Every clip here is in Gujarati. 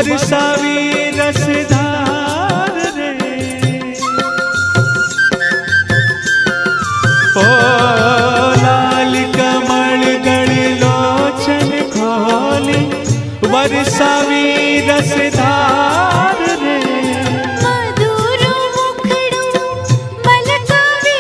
बरसावी रसधार रे। ओ लाल कमल गढ़ लोचन खोली बरसावी रसधार रे। मधुर मुखड़ो मलकावी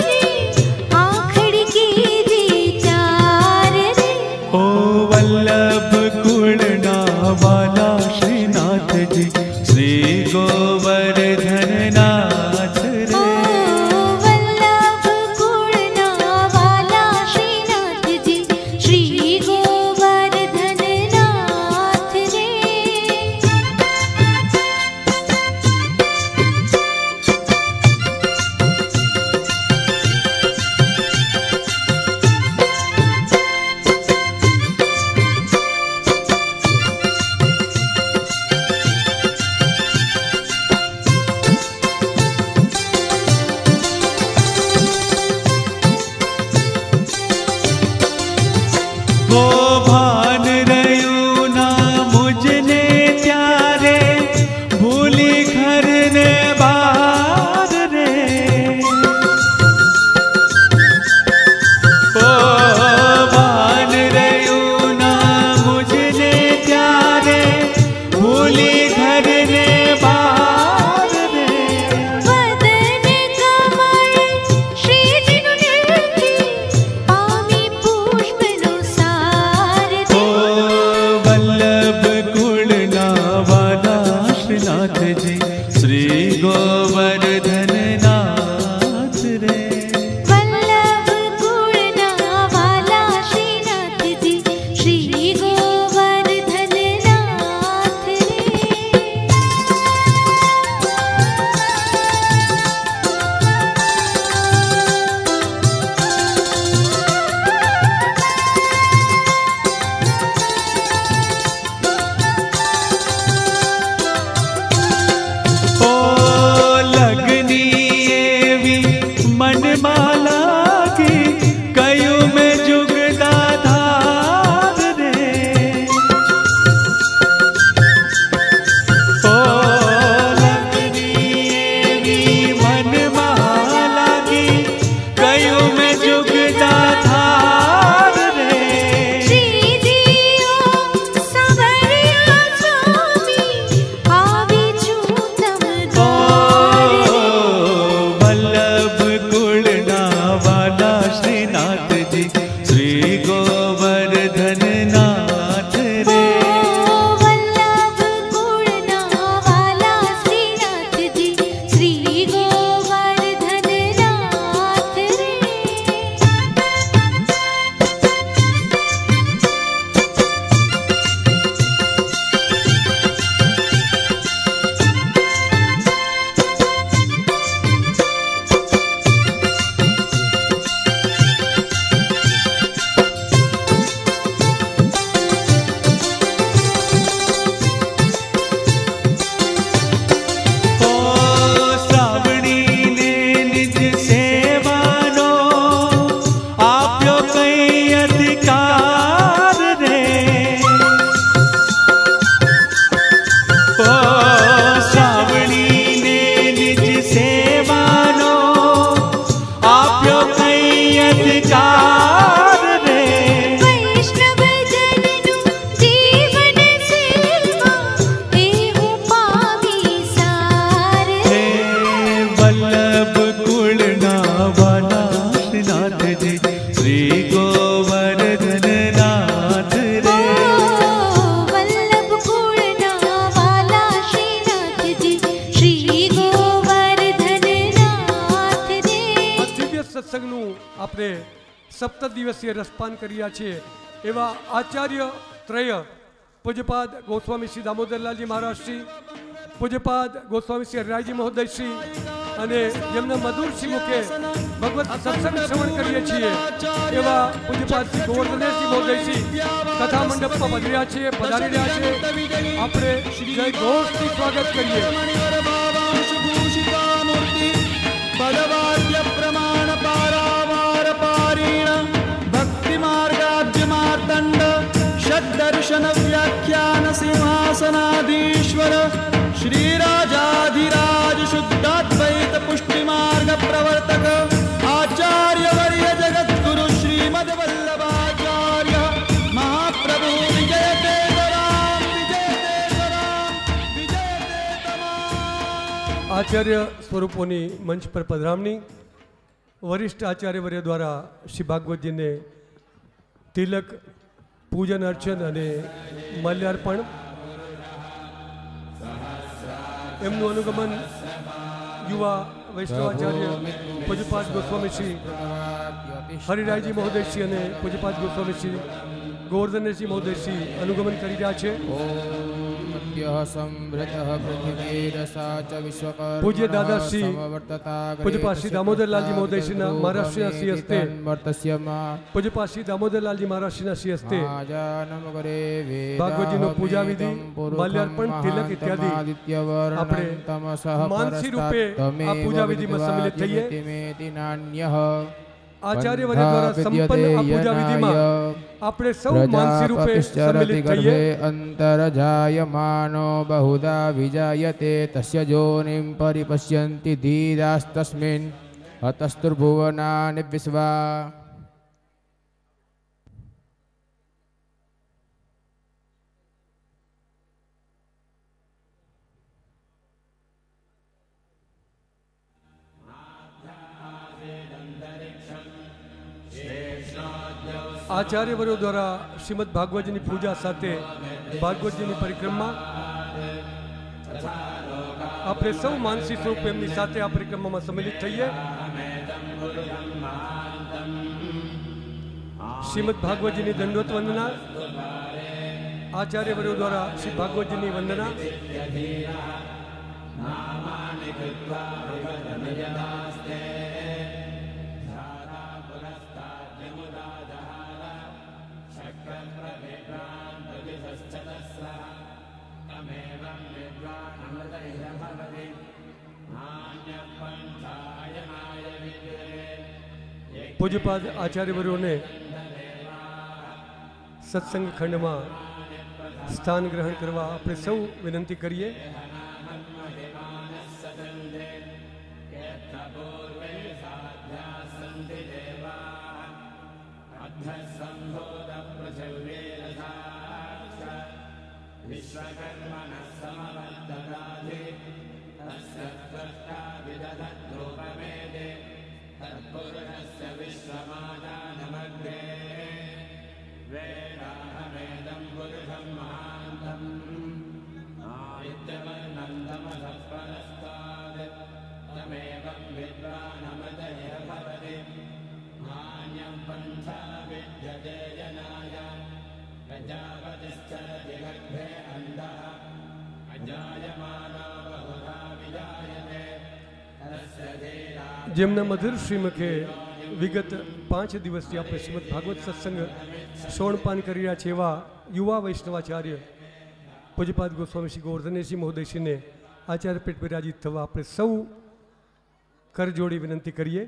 आखड़ की विचार रे। ओ वल्लभ गुणना वाला श्रीनाथ जी श्री गोवर्धन नाथ रे। ओ वल्लभ गुणना वाला श्रीनाथ जी श्री गोवर्धन नाथ रे। वो भान रयू ना मुझने त्यारे भूली घर ने बार रे। ओ भान रयू ना मुझने त्यारे भूली घर ने बार रे। वदन कमल श्री जिनु निर्मली पामी पुष्पनो सार ओ वल्लभ गुणना वाला श्रीनाथ जी श्री गोवर्धन नाथ रे। वल्लभ गुणना वाला श्रीनाथ जी श्री गोवर्धन नाथ रे। ओ लगनी एवी मनमाला की कयू में जुगदा धार रे। ओ लगनी एवी मनमाला की कयू में जुगदा धार रे। श्री जियो सवरिया स्वामी आवी चूतम ओ वल्लभ गुणना वाला श्रीनाथ जी श्री गोवर्धन नाथ रे। वल्लभ गुणना वाला श्रीनाथ जी श्री गोवर्धन नाथ रे। ओ श्रावणी ने निज सेवानो आप्यो कई अधिकार रे। ओ श्रावणी ने निज सेवानो आप्यो कई अधिकार रे। वैष्णव जननु जीवन सेवा एहु पामी सार हे वल्लभ गुणना वाला श्रीनाथ जी श्री गोवर्धन नाथ रे। वल्लभ गुणना वाला श्रीनाथ जी श्री गोवर्धन नाथ रे। આ દિવ્ય સત્સંગનું આપણે સપ્ત દિવસીય રસપાન કર્યા છે એવા આચાર્ય ત્રય પૂજ્યપાદ ગોસ્વામી શ્રી દામોદરલાલજી મહારાજ શ્રી, પૂજ્યપાદ ગોસ્વામી શ્રી હરિરાયજી મહોદય શ્રી અને જેમના મધુર શ્રી મુખે ભગવત સત્સંગ શ્રવણ કરીએ છીએ એવા પૂજ્યપાદ શ્રી ગોવર્ધનેશજી મહોદય શ્રી કથા મંડપમાં પધાર્યા છે, પધારી રહ્યા છે. આપણે જય ઘોષથી સ્વાગત કરીએ. पदवाद्य प्रमाण पारावार पारीण भक्ति मार्गाब्ज मार्तंड शब्द दर्शन व्याख्यान सिंहासनाधीश्वर श्रीराजाधिराज शुद्धाद्वैत पुष्टि मार्ग प्रवर्तक आचार्य वर्य जगद्गुरु श्रीमद वल्लभाचार्य महाप्रभु विजयते तराम विजयते तराम विजयते तमाम। आचार्य स्वरूपोनी मंच पर पधरामणी वरिष्ठ आचार्य वर्य द्वारा श्री भागवत जी ने तिलक पूजन अर्चन અને માલ્યાર્પણ એમનું અનુગમન યુવા વૈષ્ણવાચાર્ય પૂજ્યપાદ ગોસ્વામી શ્રી હરિરાયજી મહોદયશ્રી અને પૂજ્યપાદ ગોસ્વામી શ્રી ગોવર્ધનજી મહોદયશ્રી અનુગમન કરી રહ્યા છે। પૂજ્ય દાદાશ્રી પૂજ્યપાદ શ્રી દામોદરલાલજી મહોદયશ્રીના મહારાષ્ટ્રના શ્રી હસ્તે પૂજ્યપાદ શ્રી દામોદરલાલજી મહારાષ્ટ્રના શ્રી હસ્તે ભાગવતજીનો પૂજા વિધિ માલ્યાર્પણ તિલક ઇત્યાદि આપણે માનસી રૂપે આ પૂજા વિધિમાં સમિલિત થઈએ। आचार्य वर्य द्वारा संपन्न आ पूजा विधि में आपणे सौ मानसी रूपे सम्मिलित थईए। अंतरजायमानो बहुधा विजायते तस्य योनिं परिपश्यन्ति धीरास्तस्मिन् हतस्तुर्भुवनानि विश्वा। आचार्य वर्यो द्वारा श्रीमद भागवत जी की पूजा साथे भागवत जी की परिक्रमा आपणे सौ मानसी स्वरूप एमनी साथे आ परिक्रमा में सम्मिलित थईए। श्रीमद भागवत जी की दंडवत वंदना आचार्य वर्यो द्वारा श्री भागवत जी की वंदना पूज्यपाद आचार्यवर्यो ने सत्संग खंड में स्थान ग्रहण करवा अपने सौ विनंती करिए। જેમના મધુર શ્રીમુખે વિગત 5 દિવસથી આપણે શ્રીમદ ભાગવત સત્સંગ શ્રવણપાન કરી રહ્યા છે એવા યુવા વૈષ્ણવાચાર્ય પૂજ્યપાદ ગોસ્વામી શ્રી ગોવર્ધનજી મહોદયશ્રીને આચાર્ય પેટ બિરાજિત થવા આપણે સૌ કરજોડી વિનંતી કરીએ।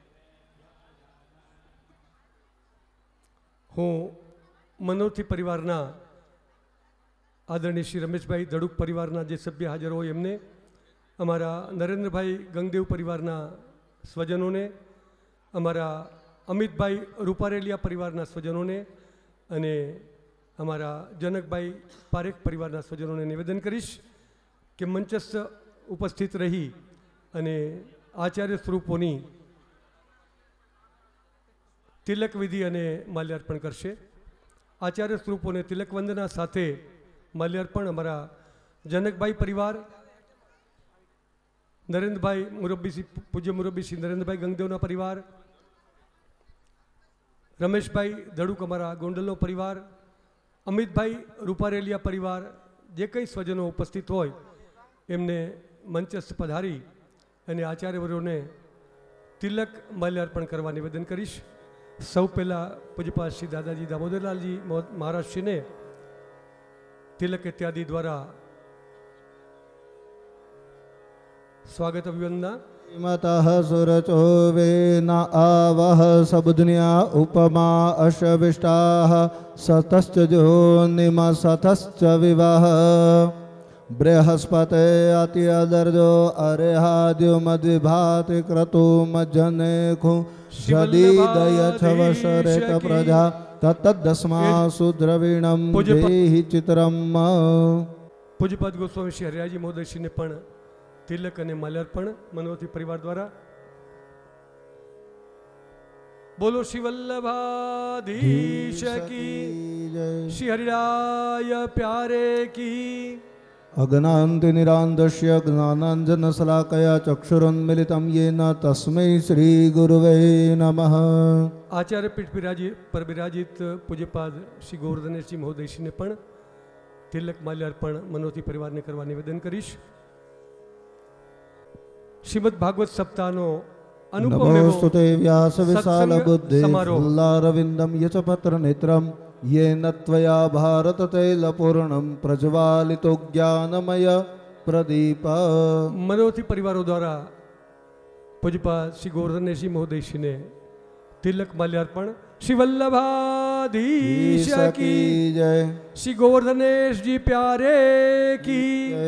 હું મનોરથી પરિવારના આદરણીય શ્રી રમેશભાઈ દડુક પરિવારના જે સભ્ય હાજર હોય એમને, અમારા નરેન્દ્રભાઈ ગંગદેવ પરિવારના સ્વજનોને, અમારા અમિતભાઈ રૂપારેલિયા પરિવારના સ્વજનોને અને અમારા જનકભાઈ પારેખ પરિવારના સ્વજનોને નિવેદન કરીશ કે મંચસ્થ ઉપસ્થિત રહી અને આચાર્ય સ્વરૂપોની તિલક વિધિ અને માલ્યાર્પણ કરશે। આચાર્ય સ્વરૂપોને તિલક વંદના સાથે માલ્યાર્પણ અમારા જનકભાઈ પરિવાર, નરેન્દ્રભાઈ મુરબ્બી પૂજ્ય મુરબ્બી શ્રી નરેન્દ્રભાઈ ગંગદેવના પરિવાર, રમેશભાઈ દડુક અમારા ગોંડલનો પરિવાર, અમિતભાઈ રૂપારેલિયા પરિવાર, જે કંઈ સ્વજનો ઉપસ્થિત હોય એમને મંચસ્થ પધારી અને આચાર્યવરોને તિલક માલ્યાર્પણ કરવા નિવેદન કરીશ। સૌ પહેલાં પૂજ્યપાદ શ્રી દાદાજી દામોદરલાલજી મહારાજશ્રીને તિલક ઇત્યાદિ દ્વારા સ્વાગત અભિવંદના मतः सुरचो वेन आवह सबुद्न्या उपमा अशविष्टाः सतश्च जोनिम सतश्च विवाह बृहस्पते अत्यदर्जो अरेहाद्यो मद्विभाति क्रतुमज्जनेखु शदीदय छवशरेत प्रजा तत्तदस्मासु द्रविणं देहि चित्रम्। પૂજ્યપાદ ગોસ્વામી શ્રી હરિરાયજી મહોદયશ્રીને પણ તિલક અને માલ્યાર્પણ મનોથી પરિવાર દ્વારા. બોલો શ્રી વલ્લભાધીશ કી, શ્રી હરિરાય પ્યારે કી. अज्ञान्ति निरान्दस्य ज्ञानाञ्जन शलाकया चक्षुरुन्मिलितं येन तस्मै श्री गुरुवे नमः। આચાર્ય પીઠ પર બિરાજિત પૂજ્યપાદ શ્રી ગોવર્ધનેશજી મહોદયશ્રીને પણ તિલક માલ્યાર્પણ મનોથી પરિવારને કરવા નિવેદન કરીશ. શ્રીમદ ભાગવત સપ્તાહનો અનુપમ એવો નમોસ્તુતે વ્યાસ વિશાલ બુદ્ધિ સમારોહ ફુલ્લારવિંદમ યચ પત્ર નેત્રમ येन त्वया भारत तैलपूर्णं प्रज्वालितो ज्ञानमय प्रदीप। મનોથી પરિવારો દ્વારા પૂજ્યપાદ શ્રી ગોવર્ધનેશજી મહોદયશ્રીને તિલક માલ્યાર્પણ. શ્રી વલ્લભાધીશ કી जय, શ્રી ગોવર્ધનેશજી પ્યારે કી.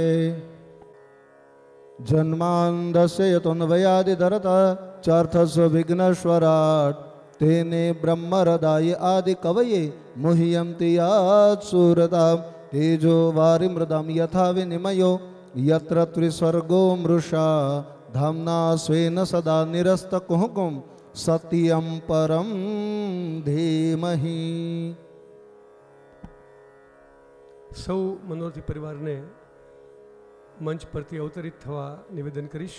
जन्मान्दस्य यतोन्वयादिधरत चार्थस्य विघ्नेश्वराट् तेने ब्रह्मरदाय आदि कवये मुह्यन्ति यात् सुरता तेजो वारिमृदं यथा विनिमयो यत्र त्रिस्वर्गो मृषा धाम्ना स्वेन सदा निरस्तकुहकं सत्यं परं धीमहि। સૌ મનોરથી પરિવારને મંચ પરથી અવતરિત થવા નિવેદન કરીશ.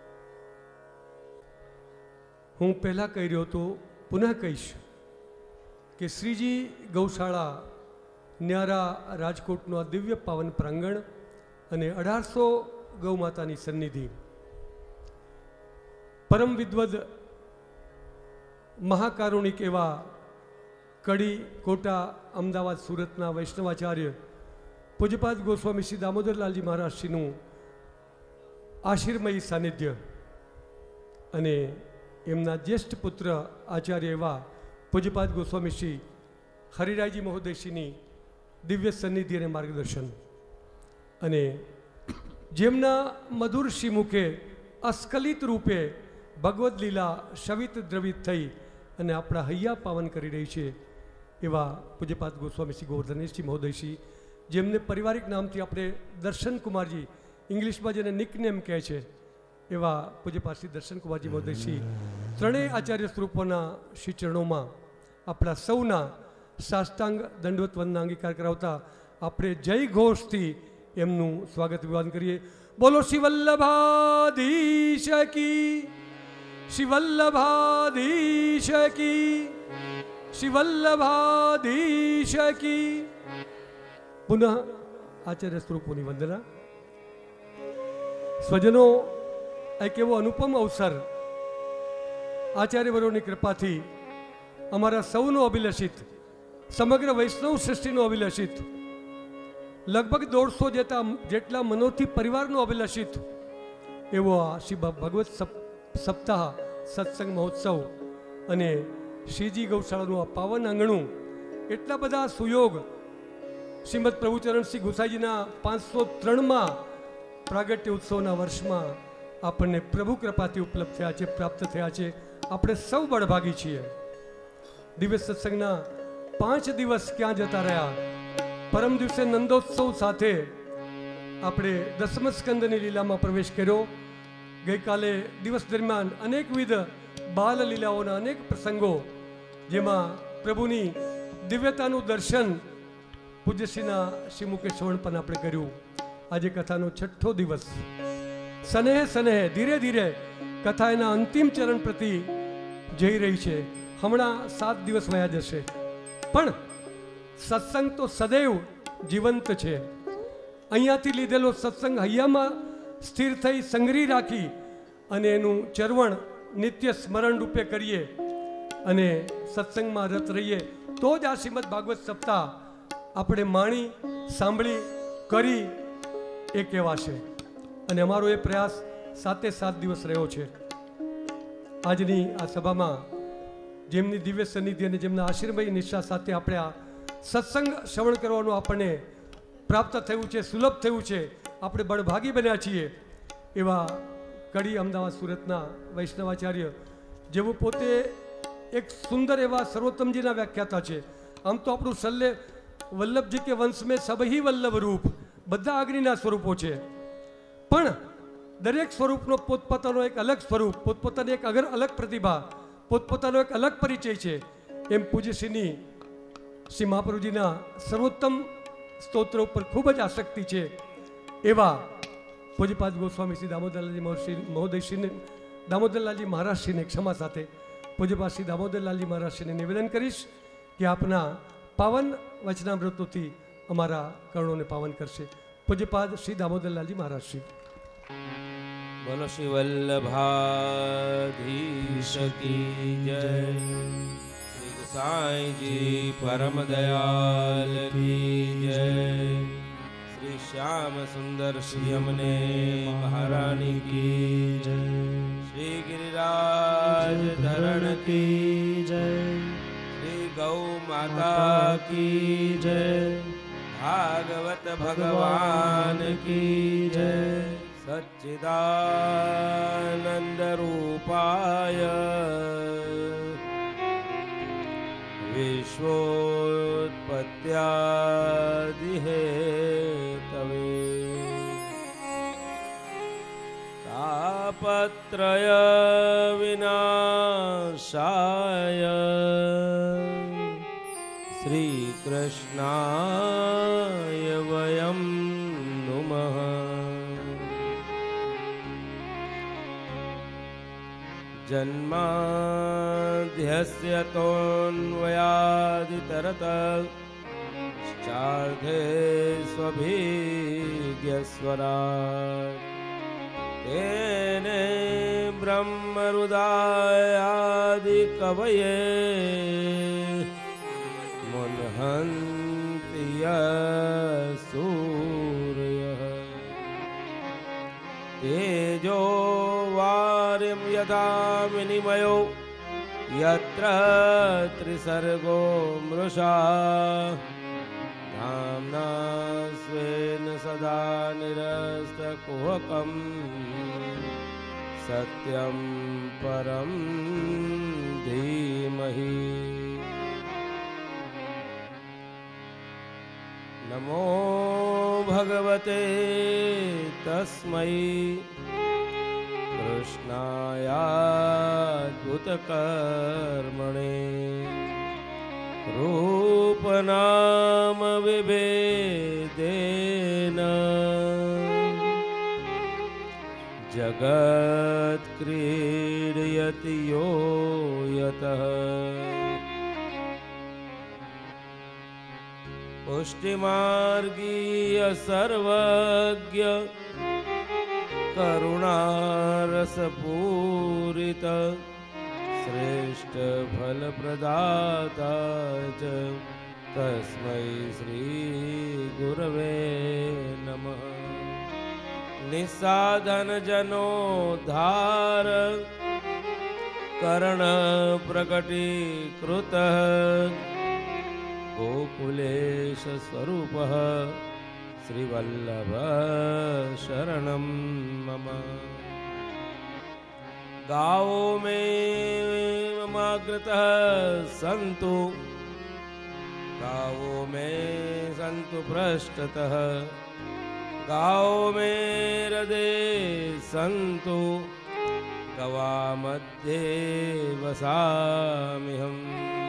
હું પહેલાં કહી રહ્યો હતો, પુનઃ કહીશ કે શ્રીજી ગૌશાળા ન્યારા રાજકોટનું આ દિવ્ય પાવન પ્રાંગણ અને 1800 ગૌમાતાની સન્નિધિ પરમ વિદ્વદ મહાકારુણિક એવા કડી, કોટા, અમદાવાદ, સુરતના વૈષ્ણવાચાર્ય પૂજ્યપાદ ગોસ્વામી શ્રી દામોદરલાલજી મહારાજશ્રીનું આશીર્મયી સાનિધ્ય અને એમના જ્યેષ્ઠ પુત્ર આચાર્ય એવા પૂજ્યપાદ ગોસ્વામી શ્રી હરિરાયજી મહોદયશ્રીની દિવ્ય સન્નિધિ અને માર્ગદર્શન અને જેમના મધુર શ્રીમુખે અસ્ખલિત રૂપે ભગવદ્ લીલા શવિત દ્રવિત થઈ અને આપણા હૈયા પાવન કરી રહી છે એવા પૂજ્યપાદ ગોસ્વામી શ્રી ગોવર્ધનેશજી મહોદયશ્રી, જેમને પારિવારિક નામથી આપણે દર્શન કુમારજી, ઇંગ્લિશમાં જેને નિકનેમ કહે છે, એવા પૂજ્યપાદ શ્રી દર્શન કુમારજી મહોદયશ્રી ત્રણેય આચાર્ય સ્વરૂપોના શ્રી ચરણોમાં આપણા સૌના સાષ્ટાંગ દંડવત વંદના અંગીકાર કરાવતા આપણે જય ઘોષથી એમનું સ્વાગત વિવાદન કરીએ. બોલો શ્રી વલ્લભાધીશ કી, શ્રી વલ્લભાધીશ કી, શ્રી વલ્લભાધીશ કી. પુનઃ આચાર્ય સ્વરૂપોની વંદના. સ્વજનો, એક એવો અનુપમ અવસર આચાર્યવરોની કૃપાથી અમારા સૌનો અભિલષિત, સમગ્ર વૈષ્ણવ સૃષ્ટિનો અભિલષિત, લગભગ 150 જેટલા મનોથી પરિવારનો અભિલષિત એવો આ શ્રી ભગવત સપ્તાહ સત્સંગ મહોત્સવ અને શ્રીજી ગૌશાળાનું આ પાવન આંગણું, એટલા બધા સુયોગ શ્રીમદ પ્રભુચરણ શ્રી ગુસાઈજીના 503માં પ્રાગટ્ય ઉત્સવના વર્ષમાં આપણને પ્રભુ કૃપાથી ઉપલબ્ધ થયા છે, પ્રાપ્ત થયા છે. આપણે સૌ બળભાગી છીએ. દિવ્ય સત્સંગના 5 દિવસ ક્યાં જતા રહ્યા. પરમ દિવસે નંદોત્સવ સાથે આપણે દસમ સ્કંદની લીલામાં પ્રવેશ કર્યો. ગઈકાલે દિવસ દરમિયાન અનેકવિધ બાલ લીલાઓના અનેક પ્રસંગો, જેમાં પ્રભુની દિવ્યતાનું દર્શન પૂજ્યશ્રીના શ્રીમુખે શ્રવણ પણ આપણે કર્યું. આજે કથાનો 6થો દિવસ. સનેહ સનેહ ધીરે ધીરે કથા એના અંતિમ ચરણ પ્રતિ જઈ રહી છે. હમણાં 7 દિવસ વયા જશે, પણ સત્સંગ તો સદૈવ જીવંત છે. અહીંયાથી લીધેલો સત્સંગ હૈયામાં સ્થિર થઈ સંગ્રહી રાખી અને એનું ચરવણ નિત્ય સ્મરણ રૂપે કરીએ અને સત્સંગમાં રત રહીએ તો જ આ શ્રીમદ ભાગવત સપ્તાહ આપણે માણી, સાંભળી, કરી એ કહેવાશે. અને અમારો એ પ્રયાસ 7 દિવસ રહ્યો છે. આજની આ સભામાં જેમની દિવ્ય સન્નિધિ અને જેમના આશીર્વાદમય નિષ્ઠા સાથે આપણે આ સત્સંગ શ્રવણ કરવાનું આપણને પ્રાપ્ત થયું છે, સુલભ થયું છે, આપણે બળભાગી બન્યા છીએ. એવા કડી અમદાવાદ સુરતના વૈષ્ણવાચાર્ય જેવું પોતે એક સુંદર એવા સર્વોત્તમજીના વ્યાખ્યાતા છે. આમ તો આપણું સલ્લે વલ્લભજી કે વંશ મેં સબહી વલ્લભ રૂપ, બધા અગ્નિના સ્વરૂપો છે, પણ દરેક સ્વરૂપનો પોતપોતાનો એક અલગ સ્વરૂપ, પોતપોતાની એક અલગ પ્રતિભા, પોતપોતાનો એક અલગ પરિચય છે. એમ પૂજ્યશ્રીની શ્રી મહાપ્રભુજીના સર્વોત્તમ સ્તોત્ર ઉપર ખૂબ જ આસક્તિ છે. એવા પૂજ્યપાદ ગોસ્વામી શ્રી દામોદરલાલજી મહોદયશ્રીને, દામોદરલાલજી મહારાજશ્રીને ક્ષમા સાથે પૂજ્યપાદ શ્રી દામોદરલાલજી મહારાજશ્રીને નિવેદન કરીશ કે આપના પાવન વચનામૃતોથી અમારા કર્ણોને પાવન કરશે. પૂજ્યપાદ શ્રી દામોદરલાલજી મહારાજશ્રી. બોલો શ્રી વલ્લભાધીશ કી જય. શ્રી સાંઈજી પરમ દયાલ કી જય. શ્રી શ્યામ સુંદર શ્રી અમને મહારાણી કી જય. શ્રી ગિરિરાજ ધરણ કી જય. શ્રી ગૌ માતા કી જય. ભાગવત ભગવાન કી જય. सच्चिदानंद रूपाय विश्वोत्पत्त्यादिहेतवे तापत्रय विनाशाय श्री कृष्णाय वयं नुमः. जन्माद्यस्य तोऽन्वयादितरतश्चार्धे स्वभिज्ञस्वराट् तेने ब्रह्महृदायादिकवये मुह्यन्ति यः सूरयः. तेजो वारिं यथा विनिमयो यत्र त्रिसर्गो मृषा धाम्ना स्वेन सदा निरस्तकुहकं सत्यं परं धीमहि. नमो भगवते तस्मै कृष्णायाद्भुतकर्मणे रूपनाम विभेदेन जगत्क्रीडयति यो यतः. पुष्टिमार्गीय सर्वज्ञ करुणारसपूरित श्रेष्ठ फलप्रदाता च तस्मै श्री गुरवे नमः. निस्साधन जनोद्धार कर्ण प्रकटीकृतः गोकुलेश स्वरूपः श्रीवल्लभ शरणं मम. गाओ में ममाग्रतः सन्तु, गाओ में सन्तु पृष्ठतः, गाओ में हृदे सन्तु, गवा मध्ये वसाम्यहम्.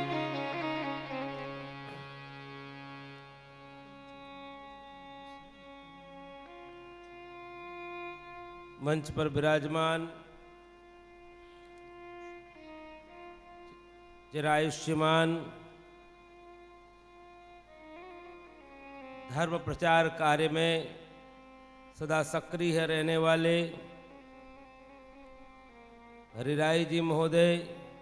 मंच पर विराजमान चिरायुष्यमान धर्म प्रचार कार्य में सदा सक्रिय रहने वाले हरिराय जी महोदय,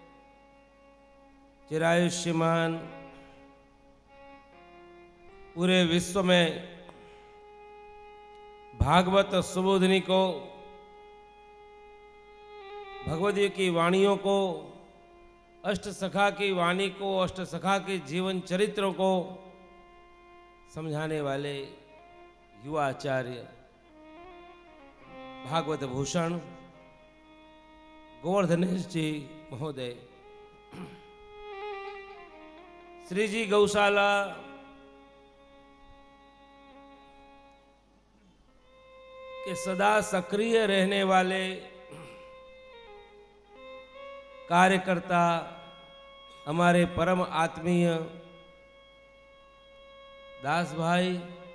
चिरायुष्यमान, पूरे विश्व में भागवत सुबोधिनी को भगवती की वाणियों को, अष्ट सखा की वाणी को, अष्ट सखा के जीवन चरित्रों को समझाने वाले युवा आचार्य भागवत भूषण गोवर्धनेश जी महोदय, श्री जी गौशाला के सदा सक्रिय रहने वाले कार्यकर्ता, हमारे परम आत्मीय दास भाई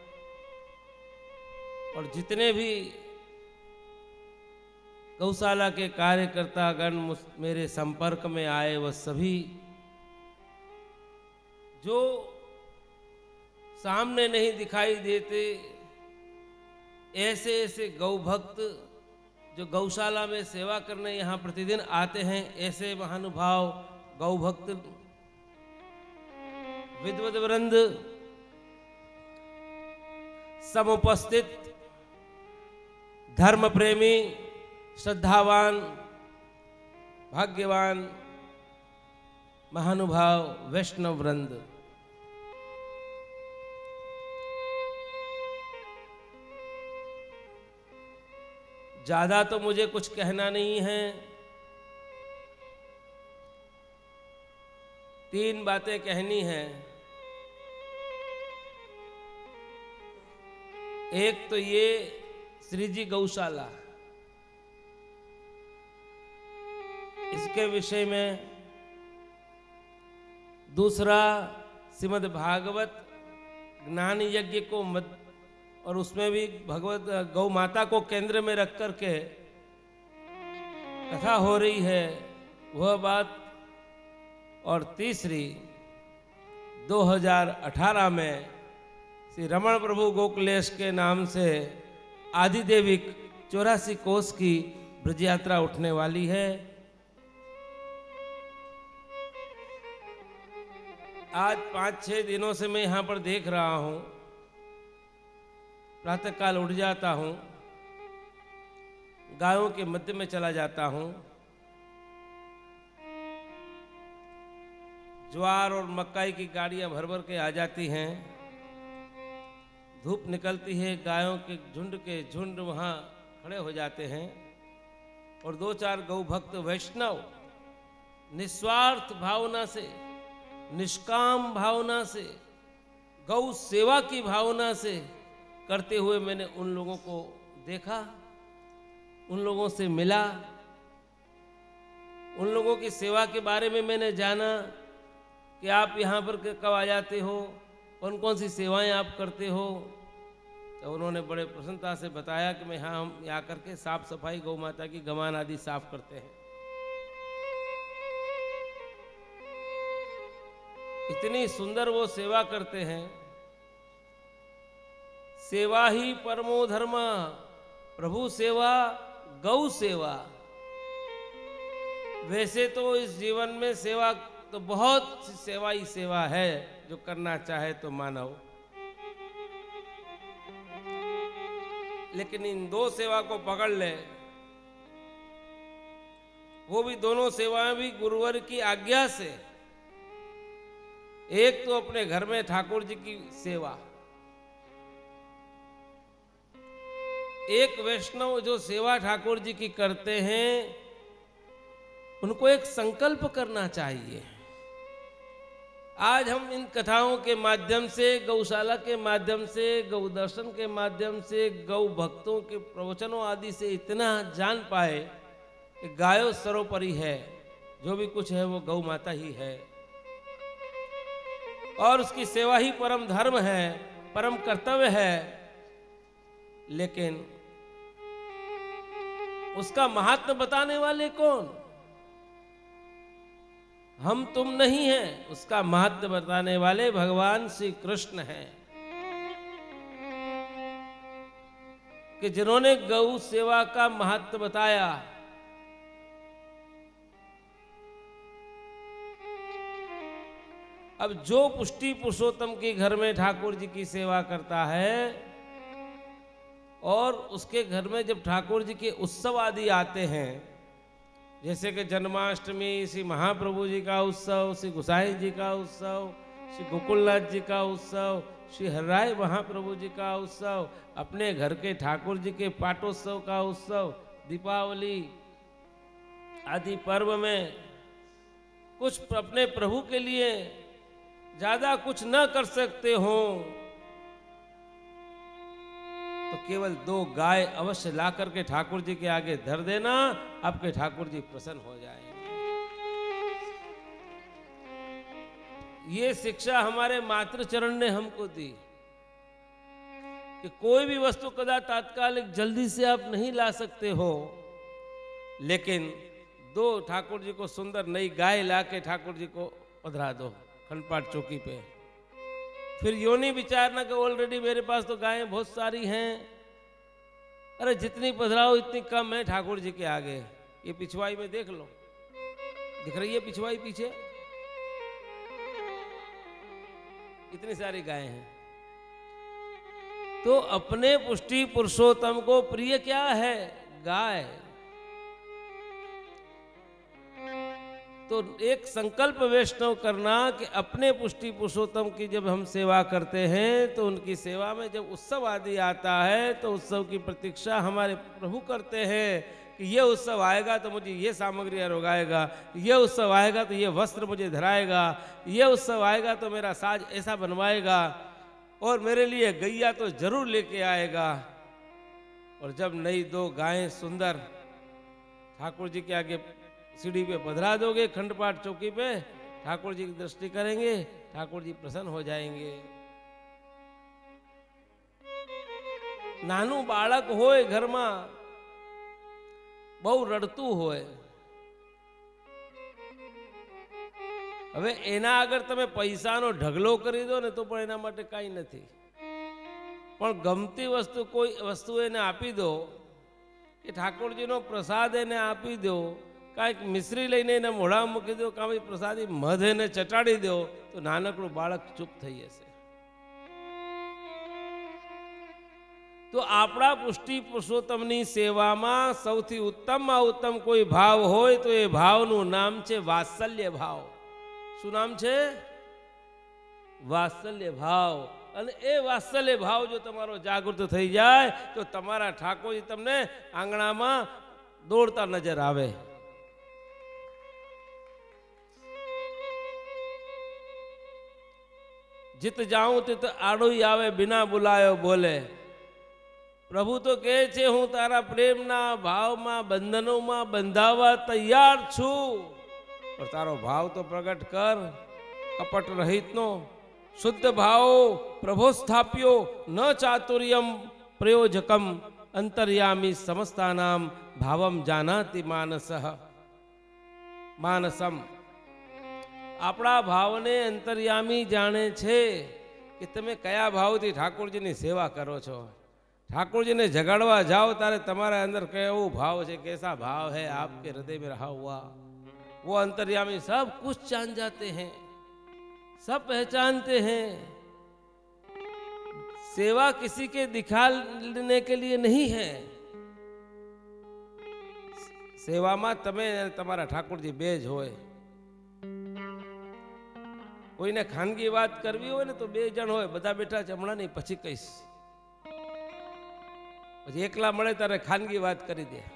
और जितने भी गौशाला के कार्यकर्तागण मेरे संपर्क में आए, वह सभी जो सामने नहीं दिखाई देते, ऐसे ऐसे गौ भक्त जो गौशाला में सेवा करने यहाँ प्रतिदिन आते हैं, ऐसे महानुभाव गौ भक्त विद्वत वृंद समुपस्थित, धर्म प्रेमी, श्रद्धावान, भाग्यवान महानुभाव वैष्णव वृंद, ज्यादा तो मुझे कुछ कहना नहीं है। 3 बातें कहनी है। एक तो ये श्री जी गौशाला, इसके विषय में। दूसरा, श्रीमद् भागवत ज्ञान यज्ञ को और उसमें भी भगवत गौ माता को केंद्र में रख करके कथा हो रही है, वह बात। और तीसरी, 2018 में श्री रमण प्रभु गोकुलेश के नाम से आदिदेविक 84 कोस की ब्रज यात्रा उठने वाली है। आज 5-6 दिनों से मैं यहाँ पर देख रहा हूँ, प्रातःकाल उठ जाता हूँ, गायों के मध्य में चला जाता हूँ, ज्वार और मक्काई की गाड़ियाँ भर भर के आ जाती हैं, धूप निकलती है, गायों के झुंड वहाँ खड़े हो जाते हैं और 2-4 गौ भक्त वैष्णव निस्वार्थ भावना से, निष्काम भावना से, गौ सेवा की भावना से करते हुए मैंने उन लोगों को देखा, उन लोगों से मिला, उन लोगों की सेवा के बारे में मैंने जाना कि आप यहाँ पर कब आ जाते हो, कौन कौन सी सेवाएं आप करते हो। तो उन्होंने बड़े प्रसन्नता से बताया कि मैं यहाँ हम यहाँ करके साफ सफाई गौ माता की गमान आदि साफ करते हैं। इतनी सुंदर वो सेवा करते हैं। सेवा ही परमो धर्म, प्रभु सेवा, गौ सेवा। वैसे तो इस जीवन में सेवा तो बहुत सी सेवा ही सेवा है जो करना चाहे तो मानव, लेकिन इन 2 सेवा को पकड़ ले, वो भी दोनों सेवाएं भी गुरुवर की आज्ञा से। एक तो अपने घर में ठाकुर जी की सेवा, एक वैष्णव जो सेवा ठाकुर जी की करते हैं, उनको एक संकल्प करना चाहिए। आज हम इन कथाओं के माध्यम से, गौशाला के माध्यम से, गौ दर्शन के माध्यम से, गौ भक्तों के प्रवचनों आदि से इतना जान पाए कि गायो सर्वोपरि है, जो भी कुछ है वो गौ माता ही है और उसकी सेवा ही परम धर्म है, परम कर्तव्य है। लेकिन उसका महात्म्य बताने वाले कौन? हम तुम नहीं हैं। उसका महात्म्य बताने वाले भगवान श्री कृष्ण हैं, कि जिन्होंने गौ सेवा का महत्व बताया। अब जो पुष्टि पुरुषोत्तम के घर में ठाकुर जी की सेवा करता है और उसके घर में जब ठाकुर जी के उत्सव आदि आते हैं, जैसे कि जन्माष्टमी, श्री महाप्रभु जी का उत्सव, श्री गोसाई जी का उत्सव, श्री गोकुलनाथ जी का उत्सव, श्री हरराय महाप्रभु जी का उत्सव, अपने घर के ठाकुर जी के पाटोत्सव का उत्सव, दीपावली आदि पर्व में कुछ अपने प्रभु के लिए ज्यादा कुछ न कर सकते हो तो केवल 2 गाय अवश्य ला करके ठाकुर जी के आगे धर देना, आपके ठाकुर जी प्रसन्न हो जाएंगे। ये शिक्षा हमारे मातृचरण ने हमको दी कि कोई भी वस्तु कदा तात्कालिक जल्दी से आप नहीं ला सकते हो, लेकिन 2 ठाकुर जी को सुंदर नई गाय ला के ठाकुर जी को पधरा दो खंडपाठ चौकी पे। फिर यो नहीं विचारना कि ऑलरेडी मेरे पास तो गायें बहुत सारी हैं, अरे जितनी पधराओ इतनी कम है ठाकुर जी के आगे। ये पिछवाई में देख लो, दिख रही है पिछवाई पीछे, इतनी सारी गायें हैं। तो अपने पुष्टि पुरुषोत्तम को प्रिय क्या है? गाय। तो एक संकल्प वैष्णव करना कि अपने पुष्टि पुरुषोत्तम की जब हम सेवा करते हैं तो उनकी सेवा में जब उत्सव आदि आता है तो उत्सव की प्रतीक्षा हमारे प्रभु करते हैं कि ये उत्सव आएगा तो मुझे ये सामग्री अरोगाएगा, ये उत्सव आएगा तो ये वस्त्र मुझे धराएगा, ये उत्सव आएगा तो मेरा साज ऐसा बनवाएगा और मेरे लिए गैया तो जरूर लेके आएगा। और जब नई 2 गायें सुंदर ठाकुर जी के आगे सीढ़ी पे पधरा दोगे खंडपाठ चौकी पे, ठाकुर जी की दृष्टि करेंगे, ठाकुर जी प्रसन्न हो जाएंगे। नानू बालक होय घर में बहु रड़तू होय, હવે એના આગળ તમે પૈસાનો ઢગલો કરી દો ને તો પણ એના માટે કાંઈ નથી, પણ ગમતી વસ્તુ કોઈ વસ્તુ એને આપી દો કે ઠાકોરજીનો પ્રસાદ એને આપી દો, કાંઈક મિશ્રી લઈને એને મોઢામાં મૂકી દો, કાં ભાઈ પ્રસાદી મધ એને ચટાડી દો તો નાનકડું બાળક ચૂપ થઈ જશે। તો આપણા પુષ્ટિ પુરુષોત્તમની સેવામાં સૌથી ઉત્તમમાં ઉત્તમ કોઈ ભાવ હોય તો એ ભાવનું નામ છે વાત્સલ્ય ભાવ। શું નામ છે? વાત્સલ્ય ભાવ। અને એ વાત્સલ્ય ભાવ જો તમારો જાગૃત થઈ જાય તો તમારા ઠાકોરજી તમને આંગણામાં દોડતા નજર આવે। जित जाऊं तित आड़ोई आवे बिना बुलायो बोले। प्रभु तो कहे छे हूँ तारा प्रेमना भावमां बंधनों बंधावा तैयार छू, और तारो भाव तो प्रकट कर। कपट रहित नो शुद्ध भाव प्रभो स्थाप्यो न चातुर्यम प्रयोजकम अंतर्यामी समस्तानाम भावम जानाति मानसः मानसम। આપણા ભાવને અંતર્યામી જાણે છે કે તમે કયા ભાવથી ઠાકોરજીની સેવા કરો છો। ઠાકોરજીને જગાડવા જાઓ ત્યારે તમારા અંદર કેવું ભાવ છે, कैसा भाव है आपके हृदय में रहा हुआ, वो अंतर्यामी सब कुछ जान जाते हैं, सब पहचानते हैं। सेवा किसी के दिखाने के लिए नहीं है, સેવામાં તમે તમારા ઠાકોરજી બેજ હોય। કોઈને ખાનગી વાત કરવી હોય ને તો 2 જણ હોય, બધા બેઠા છે, હમણાં નહીં પછી કહીશ, પછી એકલા મળે ત્યારે ખાનગી વાત કરી દે।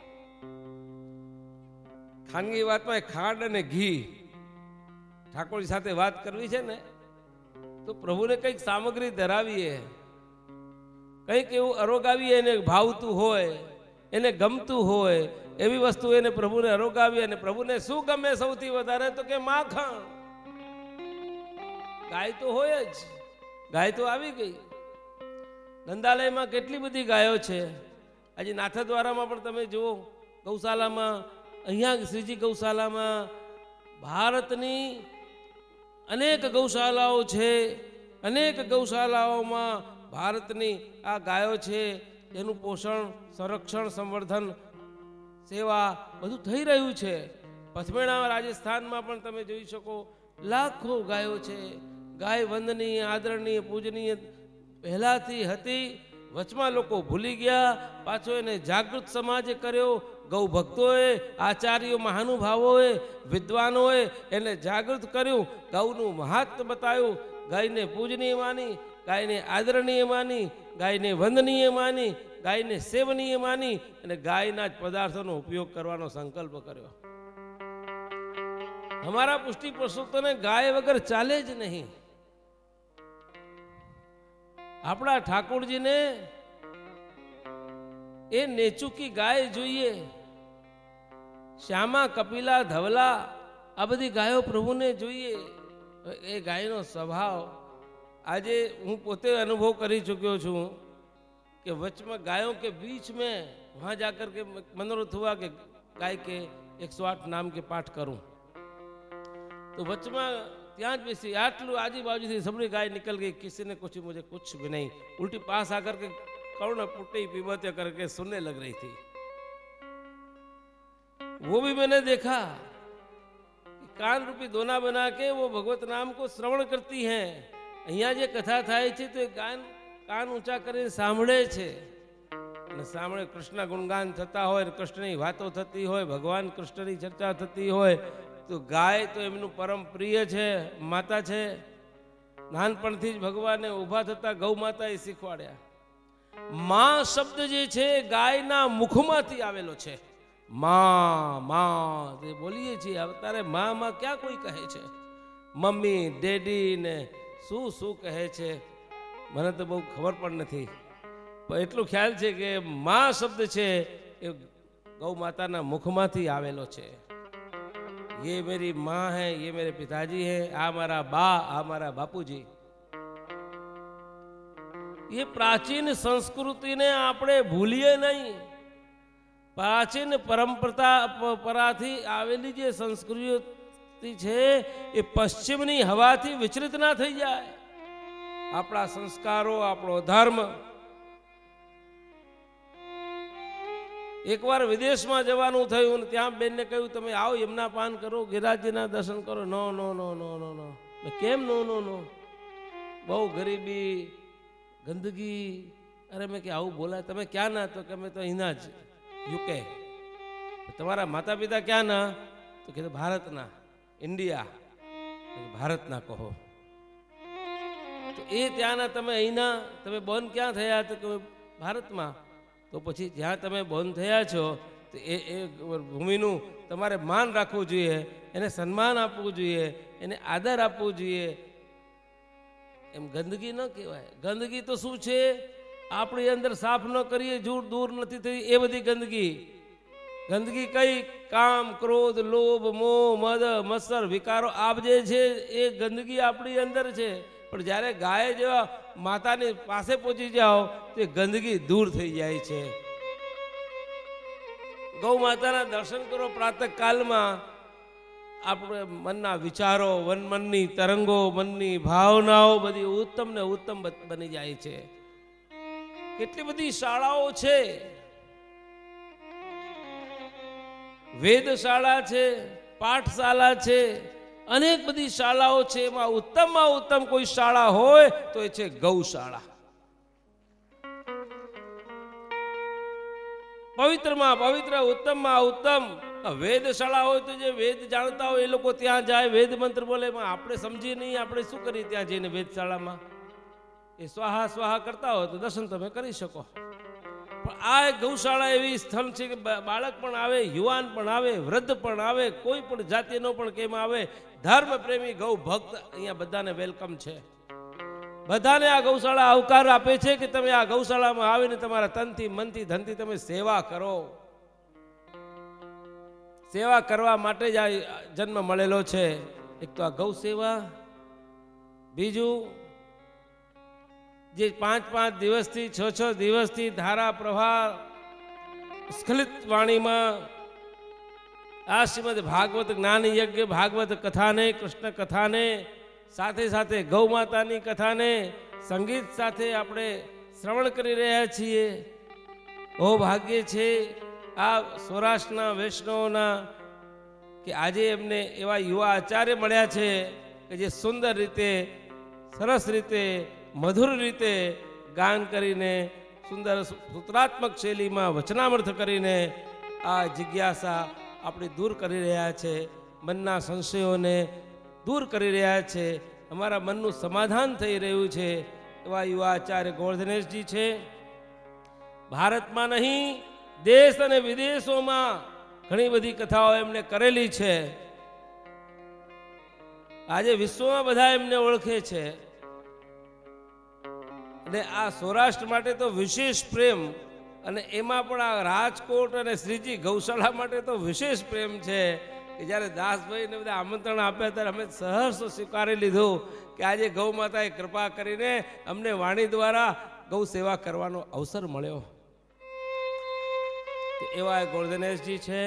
ખાનગી વાતમાં ખાંડ અને ઘી, ઠાકોરજી સાથે વાત કરવી છે ને તો પ્રભુને કંઈક સામગ્રી ધરાવીએ, કંઈક એવું અરોગાવીએ, એને ભાવતું હોય, એને ગમતું હોય એવી વસ્તુ એને પ્રભુને અરોગાવીએ। અને પ્રભુને શું ગમે સૌથી વધારે તો કે માખણ। ગાય તો હોય જ, ગાય તો આવી ગઈ। નંદાલયમાં કેટલી બધી ગાયો છે। આજે નાથદ્વારામાં પણ તમે જુઓ, ગૌશાલામાં, અહીંયા શ્રીજી ગૌશાલામાં, ભારતની અનેક ગૌશાલાઓ છે, અનેક ગૌશાલાઓમાં ભારતની આ ગાયો છે, એનું પોષણ, સંરક્ષણ, સંવર્ધન, સેવા બધું થઈ રહ્યું છે। પથમેણા રાજસ્થાનમાં પણ તમે જોઈ શકો, લાખો ગાયો છે। ગાય વંદનીય, આદરણીય, પૂજનીય પહેલાથી હતી, વચમાં લોકો ભૂલી ગયા, પાછો એને જાગૃત સમાજે કર્યો, ગૌ ભક્તોએ, આચાર્યો, મહાનુભાવોએ, વિદ્વાનોએ એને જાગૃત કર્યું, ગૌનું મહાત્મ્ય બતાવ્યું, ગાયને પૂજનીય માની, ગાયને આદરણીય માની, ગાયને વંદનીય માની, ગાયને સેવનીય માની અને ગાયના જ પદાર્થોનો ઉપયોગ કરવાનો સંકલ્પ કર્યો. અમારા પુષ્ટિ પુરુષોત્તમને ગાય વગર ચાલે જ નહીં. આપણા ઠાકોરજીને એ નેચુકી ગાય જોઈએ. શ્યામા, કપિલા, ધવલા આ બધી ગાયો પ્રભુને જોઈએ. એ ગાયનો સ્વભાવ આજે હું પોતે અનુભવ કરી ચૂક્યો છું कि वच में गायों के बीच में वहाँ जाकर के मनोरथ हुआ कि गाय के 108 नाम के पाठ करूं, तो वच में ત્યાં જ બેસી આટલું આજુબાજુથી સબરી गाय निकल गई, किसी ने कुछ मुझे कुछ भी नहीं, उल्टी पास आकर के करुण पुट्टी पीबते करके सुनने लग रही थी. वो भी मैंने देखा कान रूपी दोना बना के वो भगवत नाम को श्रवण करती हैं. અહીંયા જે કથા થાય છે તો કાન ઊંચા કરીને સાંભળે છે અને સાંભળે કૃષ્ણ ગુણગાન થતા હોય, કૃષ્ણની વાતો થતી હોય, ભગવાન કૃષ્ણની ચર્ચા થતી હોય, તો ગાય તો એમનું પરમ પ્રિય છે, માતા છે. નાનપણથી જ ભગવાને ઊભા થતા ગૌ માતાએ શીખવાડ્યા. માં શબ્દ જે છે ગાયના મુખમાંથી આવેલો છે. માં માં જે બોલીએ છીએ અત્યારે માં માં ક્યાં કોઈ કહે છે, મમ્મી ડેડી ને શું શું કહે છે મને તો બહુ ખબર પણ નથી, પણ એટલું ખ્યાલ છે કે માં શબ્દ છે એ ગૌ માતાના મુખમાંથી આવેલો છે. ये मेरी माँ है, ये मेरे पिताजी हैं, आ हमारा बा, आ हमारा बापूजी. ये प्राचीन संस्कृति ने आपने भूलिए नहीं. प्राचीन પરંપરાથી આવેલી જે સંસ્કૃતિ છે એ પશ્ચિમની હવાથી વિચલિત ના થઈ જાય. આપણા સંસ્કારો, આપણો ધર્મ. એકવાર વિદેશમાં જવાનું થયું, ત્યાં બેનને કહ્યું તમે આવો યમુના પાન કરો, ગિરિરાજજીના દર્શન કરો. નો નો નો નો નો નો. કેમ નો નો નો? બહુ ગરીબી, ગંદકી. અરે મેં કે આવું બોલાય, તમે ક્યાં ના? તો કે અમે તો અહીંના જ યુકે. તમારા માતા પિતા ક્યાં ના? તો કીધું ભારતના, ઇન્ડિયા. ભારતના કહો. તો એ ત્યાંના તમે અહીંના, તમે બોર્ન ક્યાં થયા? તો કે ભારતમાં. તો પછી જ્યાં તમે બોર્ન થયા છો તો એ ભૂમિનું તમારે માન રાખવું જોઈએ, એને સન્માન આપવું જોઈએ, એને આદર આપવું જોઈએ. એમ ગંદકી ન કહેવાય. ગંદકી તો શું છે? આપણી અંદર સાફ ન કરીએ, દૂર નથી થઈ એ બધી ગંદકી. ગંદકી કઈ? કામ, ક્રોધ, લોભ, મોહ, મદ, મત્સર, વિકારો આપ જે છે એ ગંદકી આપણી અંદર છે. પણ જ્યારે ગાય જેવા માતાની પાસે પહોંચી જાઓ તો ગંદકી દૂર થઈ જાય છે. ગૌ માતાના દર્શન કરો પ્રાતઃ કાલમાં, આપણે મનના વિચારો, મનની તરંગો, મનની ભાવનાઓ બધી ઉત્તમ ને ઉત્તમ બની જાય છે. કેટલી બધી શાળાઓ છે, વેદશાળા છે, પાઠશાળા છે, અનેક બધી શાળાઓ છે. એમાં ઉત્તમમાં ઉત્તમ કોઈ શાળા હોય તો એ છે ગૌશાળા. પવિત્રમાં પવિત્ર, ઉત્તમમાં ઉત્તમ વેદશાળા હોય તો જે વેદ જાણતા હોય એ લોકો ત્યાં જાય, વેદ મંત્ર બોલે. આપણે સમજીએ નહીં, આપણે શું કરીએ ત્યાં જઈને વેદશાળામાં? એ સ્વાહા સ્વાહા કરતા હોય તો દર્શન તમે કરી શકો. પણ આ એક ગૌશાળા એવી સ્થળ છે કે બાળક પણ આવે, યુવાન પણ આવે, વૃદ્ધ પણ આવે, કોઈ પણ જાતિનો પણ કેમ આવે, ધર્મ પ્રેમી ગૌ ભક્ત અહીંયા બધાને વેલકમ છે. બધાને આ ગૌશાળા આવકાર આપે છે કે તમે આ ગૌશાળામાં આવીને તમારા તનથી, મનથી, ધનથી તમે સેવા કરો. સેવા કરવા માટે જ આ જન્મ મળેલો છે. એક તો આ ગૌ સેવા, બીજું જે 5-5 દિવસથી 6-6 દિવસથી ધારા પ્રવાહ સ્ખલિત વાણીમાં આ શ્રીમદ ભાગવત જ્ઞાન યજ્ઞ, ભાગવત કથાને, કૃષ્ણ કથાને, સાથે સાથે ગૌ માતાની કથાને સંગીત સાથે આપણે શ્રવણ કરી રહ્યા છીએ. બહુ ભાગ્ય છે આ સૌરાષ્ટ્રના વૈષ્ણવોના કે આજે એમને એવા યુવા આચાર્ય મળ્યા છે કે જે સુંદર રીતે, સરસ રીતે, મધુર રીતે ગાન કરીને, સુંદર સૂત્રાત્મક શૈલીમાં વચનામૃત કરીને આ જિજ્ઞાસા આપણી દૂર કરી રહ્યા છે, મનના સંશયોને દૂર કરી રહ્યા છે, અમારા મનનું સમાધાન થઈ રહ્યું છે એવા યુવા આચાર્ય ગોવર્ધનેશજી છે. ભારતમાં નહીં, દેશ અને વિદેશોમાં ઘણી બધી કથાઓ એમણે કરેલી છે. આજે વિશ્વમાં બધા એમને ઓળખે છે. અને આ સૌરાષ્ટ્ર માટે તો વિશેષ પ્રેમ, અને એમાં પણ આ રાજકોટ અને શ્રીજી ગૌશાળા માટે તો વિશેષ પ્રેમ છે કે જ્યારે દાસભાઈને બધા આમંત્રણ આપ્યા ત્યારે અમે સહર્ષ સ્વીકારી લીધું કે આજે ગૌ માતાએ કૃપા કરીને અમને વાણી દ્વારા ગૌ સેવા કરવાનો અવસર મળ્યો. એવા ગોવર્ધનેશજી છે.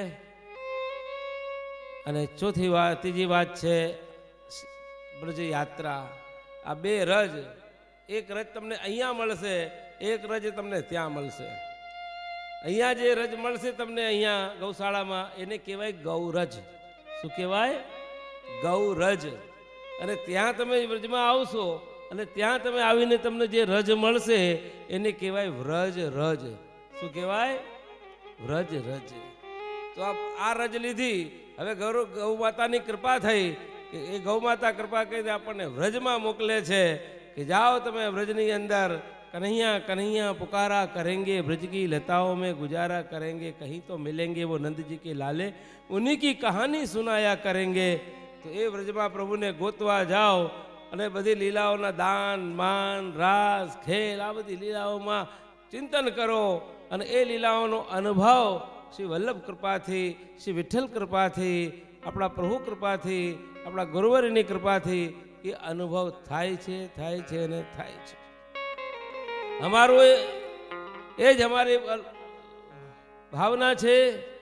અને ત્રીજી વાત છે બ્રજ યાત્રા. આ બે રજ, એક રજ તમને અહીંયા મળશે, એક રજ તમને ત્યાં મળશે. અહીંયા જે રજ મળશે તમને અહીંયા ગૌશાળામાં એને કહેવાય ગૌરજ. શું કહેવાય? ગૌરજ. અને ત્યાં તમે વ્રજમાં આવશો અને ત્યાં તમે આવીને તમને જે રજ મળશે એને કહેવાય વ્રજ રજ. શું કહેવાય? વ્રજ રજ. તો આ રજ લીધી. હવે ગૌ માતાની કૃપા થઈ કે એ ગૌ માતા કૃપા કરીને આપણને વ્રજમાં મોકલે છે कि जाओ तमे व्रजनी अंदर, कन्हैया कन्हैया पुकारा करेंगे, ब्रज की लताओं में गुजारा करेंगे, कहीं तो मिलेंगे वो नंद जी के लाले, उन्हीं की कहानी सुनाया करेंगे. तो ये व्रजमा प्रभु ने गोतवा जाओ અને બધી લીલાઓના દાન માન રાસ ખેલ આ બધી લીલાઓમાં ચિંતન કરો અને એ લીલાઓનો અનુભવ શ્રી વલ્લભ કૃપાથી, શ્રી વિઠ્ઠલ કૃપાથી, આપણા પ્રભુ કૃપાથી, આપણા ગુરુવરની કૃપાથી એ અનુભવ થાય છે અને થાય છે. અમારું એ જ અમારી ભાવના છે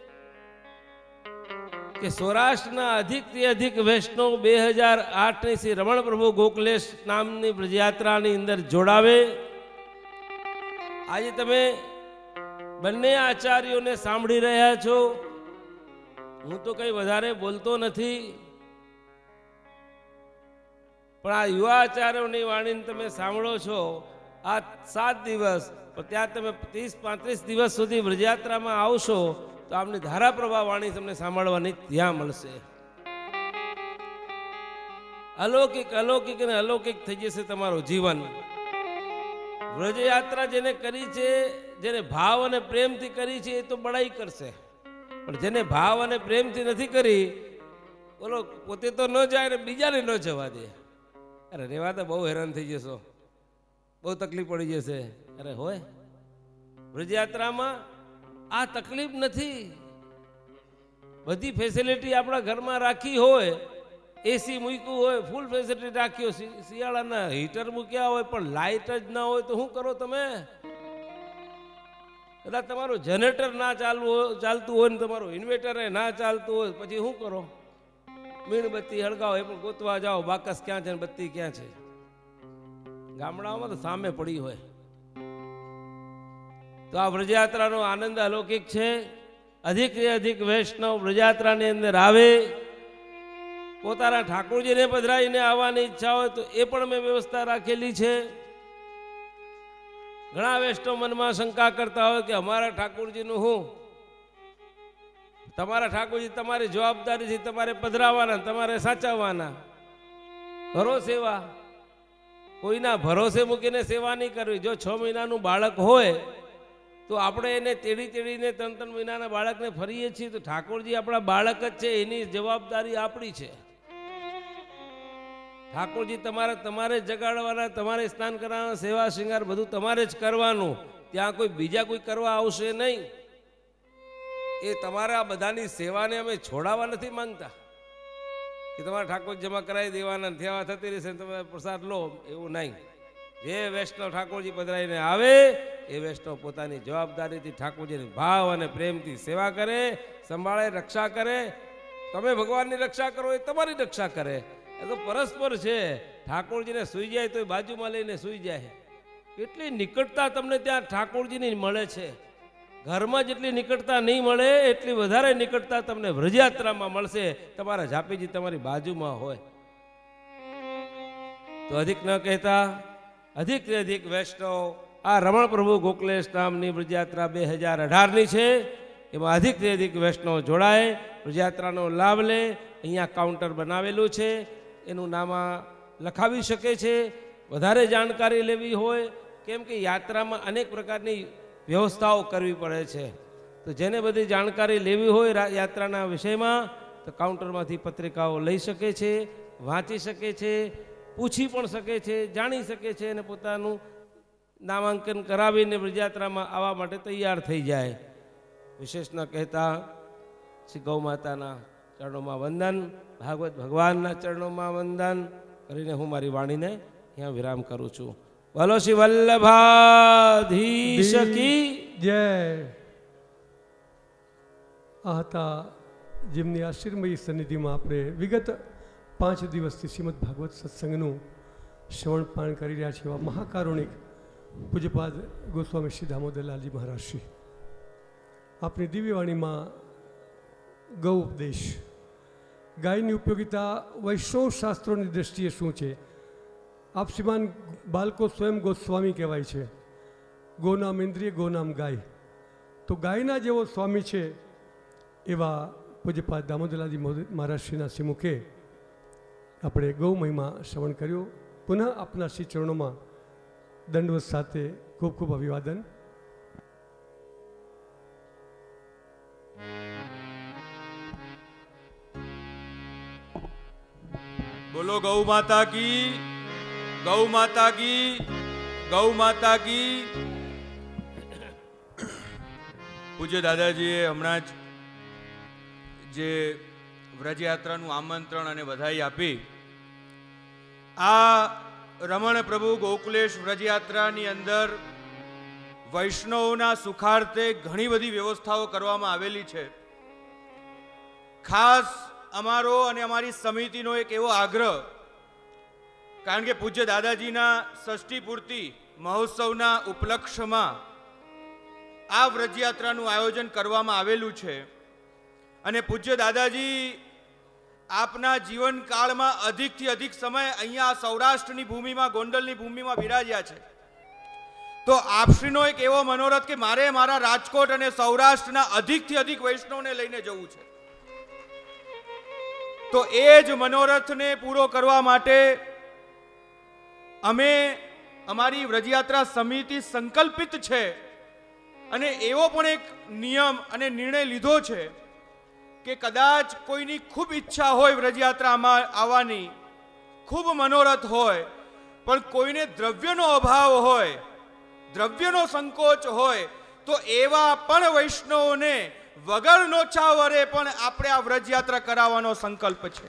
કે સૌરાષ્ટ્રના અધિકથી અધિક વૈષ્ણવ 2008ની શ્રી રમણ પ્રભુ ગોકલેશ નામની બ્રજયાત્રાની અંદર જોડાવે. આજે તમે બંને આચાર્યોને સાંભળી રહ્યા છો. હું તો કંઈ વધારે બોલતો નથી, પણ આ યુવા આચાર્યોની વાણીને તમે સાંભળો છો. આ 7 દિવસ, પણ ત્યાં તમે 30-35 દિવસ સુધી બ્રજયાત્રામાં આવશો તો આમની ધારાપ્રવાહ વાણી તમને સાંભળવાની ત્યાં મળશે. અલૌકિક અલૌકિક અને અલૌકિક થઈ જશે તમારું જીવન. વ્રજયાત્રા જેને કરી છે, જેને ભાવ અને પ્રેમથી કરી છે એ તો બડાઈ કરશે, પણ જેને ભાવ અને પ્રેમથી નથી કરી બોલો પોતે તો ન જાય ને બીજાને ન જવા દે. અરે રેવા તો બહુ હેરાન થઈ જશો, બહુ તકલીફ પડી જશે. અરે હોય વ્રજયાત્રામાં આ તકલીફ નથી. બધી ફેસિલિટી આપણા ઘરમાં રાખી હોય, એસી મૂક્યું હોય, ફૂલ ફેસિલિટી રાખી હોય, શિયાળાના હીટર મૂક્યા હોય, પણ લાઇટ જ ના હોય તો શું કરો તમે? કદાચ તમારું જનરેટર ના ચાલતું હોય ને તમારું ઇન્વર્ટર ના ચાલતું હોય પછી શું કરો? મીણબત્તી હળગાવો, એ પણ ગોતવા જાઓ બાકસ ક્યાં છે ને બત્તી ક્યાં છે. ગામડાઓમાં તો સામે પડી હોય. તો આ વ્રજયાત્રાનો આનંદ અલૌકિક છે. અધિકથી અધિક વૈષ્ણવ વ્રજયાત્રાની અંદર આવે. પોતાના ઠાકોરજીને પધરાઈને આવવાની ઈચ્છા હોય તો એ પણ મેં વ્યવસ્થા રાખેલી છે. ઘણા વૈષ્ણવ મનમાં શંકા કરતા હોય કે અમારા ઠાકોરજીનું હું? તમારા ઠાકોરજી તમારી જવાબદારીથી તમારે પધરાવાના, તમારે સાચવવાના. કરો સેવા. કોઈના ભરોસે મૂકીને સેવા નહીં કરવી. જો 6 મહિનાનું બાળક હોય તો આપણે એને તેડીને 3 મહિનાના બાળકને ફરીએ છીએ તો ઠાકોરજી આપણા બાળક જ છે, એની જવાબદારી આપણી છે. ઠાકોરજી તમારે જગાડવાના, તમારે સ્નાન કરવાના, સેવા શૃંગાર બધું તમારે જ કરવાનું. ત્યાં કોઈ બીજા કોઈ કરવા આવશે નહીં. એ તમારા બધાની સેવાને અમે છોડાવવા નથી માંગતા કે તમારા ઠાકોર જમા કરાવી દેવાના, સેવા થતી રહેશે તમે પ્રસાદ લો, એવું નહીં. જે વૈષ્ણવ ઠાકોરજી પધરાઈને આવે એ વૈષ્ણવ પોતાની જવાબદારીથી ઠાકોરજીની ભાવ અને પ્રેમથી સેવા કરે, સંભાળે, રક્ષા કરે. તમે ભગવાનની રક્ષા કરો, એ તમારી રક્ષા કરે. એ તો પરસ્પર છે. ઠાકોરજીને સૂઈ જાય તો એ બાજુમાં લઈને સૂઈ જાય. કેટલી નિકટતા તમને ત્યાં ઠાકોરજીની મળે છે. ઘરમાં જેટલી નિકટતા નહીં મળે એટલી વધારે નિકટતા તમને વ્રજયાત્રામાં મળશે. તમારા ઝાપીજી તમારી બાજુમાં હોય. તો અધિક ન કહેતા અધિકથી અધિક વૈષ્ણવ આ રમણ પ્રભુ ગોકલેશ નામની વ્રજયાત્રા 2018ની છે. એમાં અધિકથી અધિક વૈષ્ણવ જોડાય, રથયાત્રાનો લાભ લે. અહીંયા કાઉન્ટર બનાવેલું છે, એનું નામ લખાવી શકે છે. વધારે જાણકારી લેવી હોય, કેમ કે યાત્રામાં અનેક પ્રકારની વ્યવસ્થાઓ કરવી પડે છે, તો જેને બધી જાણકારી લેવી હોય યાત્રાના વિષયમાં તો કાઉન્ટરમાંથી પત્રિકાઓ લઈ શકે છે, વાંચી શકે છે, પૂછી પણ શકે છે, જાણી શકે છે અને પોતાનું નામાંકન કરાવીને રથયાત્રામાં આવવા માટે તૈયાર થઈ જાય. વિશેષ ન કહેતા શ્રી ગૌ માતાના ચરણોમાં વંદન, ભાગવત ભગવાનના ચરણોમાં વંદન કરીને હું મારી વાણીને અહીંયા વિરામ કરું છું. બોલો શ્રી વલ્લભાધીશ કી જય. આ હતા જેમની આશીર્મયી સન્નિધિમાં આપણે વિગત 5 દિવસથી શ્રીમદ ભાગવત સત્સંગનું શ્રવણપાન કરી રહ્યા છીએ એવા મહાકારુણિક પૂજ્યપાદ ગોસ્વામી શ્રી દામોદરલાલજી મહારાજ શ્રી. આપણી દિવ્યવાણીમાં ગૌ ઉપદેશ, ગાયની ઉપયોગિતા વૈષ્ણવ શાસ્ત્રોની દ્રષ્ટિએ શું છે? આપ શ્રીમાન બાળકો સ્વયં ગોસ્વામી કહેવાય છે. ગોનામ ઇન્દ્રિય, ગોનામ ગાય. તો ગાયના જેવો સ્વામી છે એવા પૂજ્યપાદ દામોદરલાલજી મહારાજશ્રીના શ્રીમુખે આપણે ગૌ મહિમા શ્રવણ કર્યો. પુનઃ આપના શ્રી ચરણોમાં દંડવત સાથે ખૂબ ખૂબ અભિવાદન. બોલો ગૌ માતા કી, ગૌ માતા કી, ગૌ માતા કી. પૂજ્ય દાદાજીએ હમણાં જ જે વ્રજયાત્રાનું આમંત્રણ અને વધાઈ આપી. આ રમણ પ્રભુ ગોકુલેશ વ્રજયાત્રાની અંદર વૈષ્ણવોના સુખાર્થે ઘણી બધી વ્યવસ્થાઓ કરવામાં આવેલી છે. ખાસ અમારો અને અમારી સમિતિનો એક એવો આગ્રહ, કારણ કે પૂજ્ય દાદાજીના ષષ્ઠી પૂર્તિ મહોત્સવના ઉપલક્ષમાં આ વ્રજયાત્રાનું આયોજન કરવામાં આવેલું છે અને પૂજ્ય દાદાજી આપના જીવનકાળમાં અધિકથી અધિક સમય અહીંયા સૌરાષ્ટ્રની ભૂમિમાં, ગોંડલની ભૂમિમાં બિરાજ્યા છે. તો આપશ્રીનો એક એવો મનોરથ કે મારે મારા રાજકોટ અને સૌરાષ્ટ્રના અધિકથી અધિક વૈષ્ણવને લઈને જવું છે. તો એ જ મનોરથને પૂરો કરવા માટે અમે અમારી વ્રજયાત્રા સમિતિ સંકલ્પિત છે અને એવો પણ એક નિયમ અને નિર્ણય લીધો છે કે કદાચ કોઈની ખૂબ ઈચ્છા હોય વ્રજયાત્રામાં આવવાની, ખૂબ મનોરથ હોય, પણ કોઈને દ્રવ્યનો અભાવ હોય, દ્રવ્યનો સંકોચ હોય, તો એવા પણ વૈષ્ણવોને વગર નોછાવરે પણ આપણે આ વ્રજયાત્રા કરાવવાનો સંકલ્પ છે.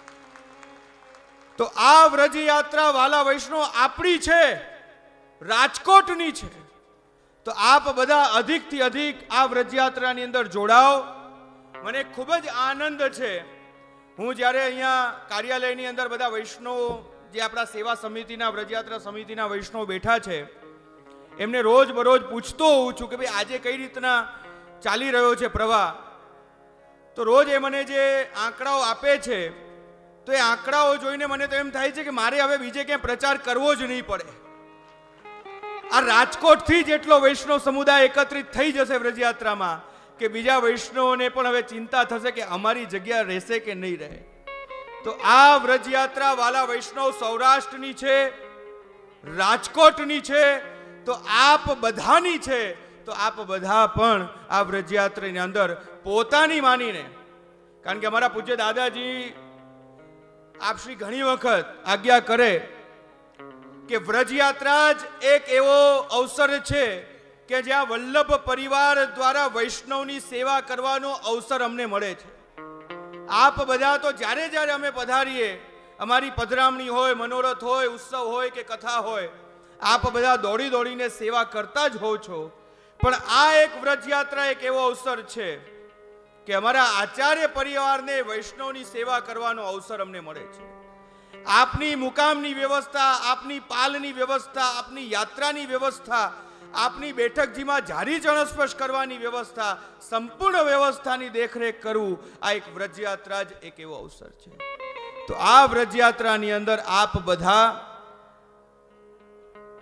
તો આ વ્રજયાત્રા વાલા વૈષ્ણવ આપણી છે, રાજકોટની છે. તો આપ બધા અધિકથી અધિક આ વ્રજયાત્રાની અંદર જોડાઓ. મને ખૂબ જ આનંદ છે. હું જ્યારે અહીંયા કાર્યાલયની અંદર બધા વૈષ્ણવો જે આપણા સેવા સમિતિના, વ્રજયાત્રા સમિતિના વૈષ્ણવ બેઠા છે, એમને રોજ બરોજ પૂછતો હોઉં છું કે ભાઈ આજે કઈ રીતના ચાલી રહ્યો છે પ્રવાહ. તો રોજ એ મને જે આંકડાઓ આપે છે, તો એ આંકડાઓ જોઈને મને તો એમ થાય છે કે મારે હવે બીજે ક્યાંય પ્રચાર કરવો જ નહીં પડે. આ રાજકોટથી જ એટલો વૈષ્ણવ સમુદાય એકત્રિત થઈ જશે વ્રજયાત્રામાં કે બીજા વૈષ્ણવોને પણ હવે ચિંતા થશે કે અમારી જગ્યા રહેશે કે નહીં રહે. તો આ વ્રજયાત્રા વાલા વૈષ્ણવ સૌરાષ્ટ્રની છે, રાજકોટની છે, તો આપ બધાની છે. તો આપ બધા પણ આ વ્રજયાત્રાની અંદર પોતાની માનીને, કારણ કે અમારા પૂજ્ય દાદાજી આપશ્રી ઘણી વખત આજ્ઞા કરે કે વ્રજયાત્રા જ એક એવો અવસર છે કે જ્યાં વલ્લભ પરિવાર દ્વારા વૈષ્ણવની સેવા કરવાનો અવસર અમને મળે છે. આપ બધા તો જ્યારે જ્યારે અમે પધારીએ, અમારી પધરામણી હોય, મનોરથ હોય, ઉત્સવ હોય કે કથા હોય, આપ બધા દોડી દોડીને સેવા કરતા જ હો છો. પણ આ એક વ્રજયાત્રા એક એવો અવસર છે કે અમારા આચાર્ય પરિવારને વૈષ્ણવની સેવા કરવાનો અવસર અમને મળે છે. આપની મુકામની વ્યવસ્થા, આપની પાલની વ્યવસ્થા, આપની યાત્રાની વ્યવસ્થા, આપની બેઠકજીમાં જારી ચણસ્પર્શ કરવાની વ્યવસ્થા, સંપૂર્ણ વ્યવસ્થાની દેખરેખ કરવું, આ એક વ્રજયાત્રા જ એક એવો અવસર છે. તો આ વ્રજયાત્રાની અંદર આપ બધા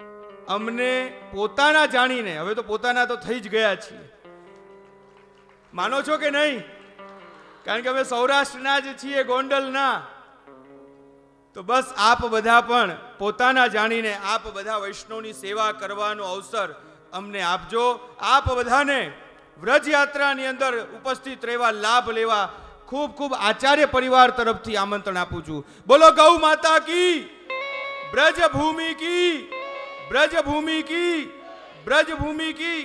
અમને પોતાના જાણીને, હવે તો પોતાના તો થઈ જ ગયા છીએ, માનો છો કે નહીં? કારણ કે અમે સૌરાષ્ટ્રના જ છીએ, ગોંડલના. તો બસ આપ બધા પણ પોતાના જાણીને આપ બધા વૈષ્ણવની સેવા કરવાનો અવસર અમને આપજો. આપ બધાને વ્રજયાત્રાની અંદર ઉપસ્થિત રહેવા, લાભ લેવા ખૂબ ખૂબ આચાર્ય પરિવાર તરફથી આમંત્રણ આપું છું. બોલો ગૌ માતા કી, બ્રજભૂમિ કી, બ્રજભૂમિ કી, બ્રજભૂમિ કી.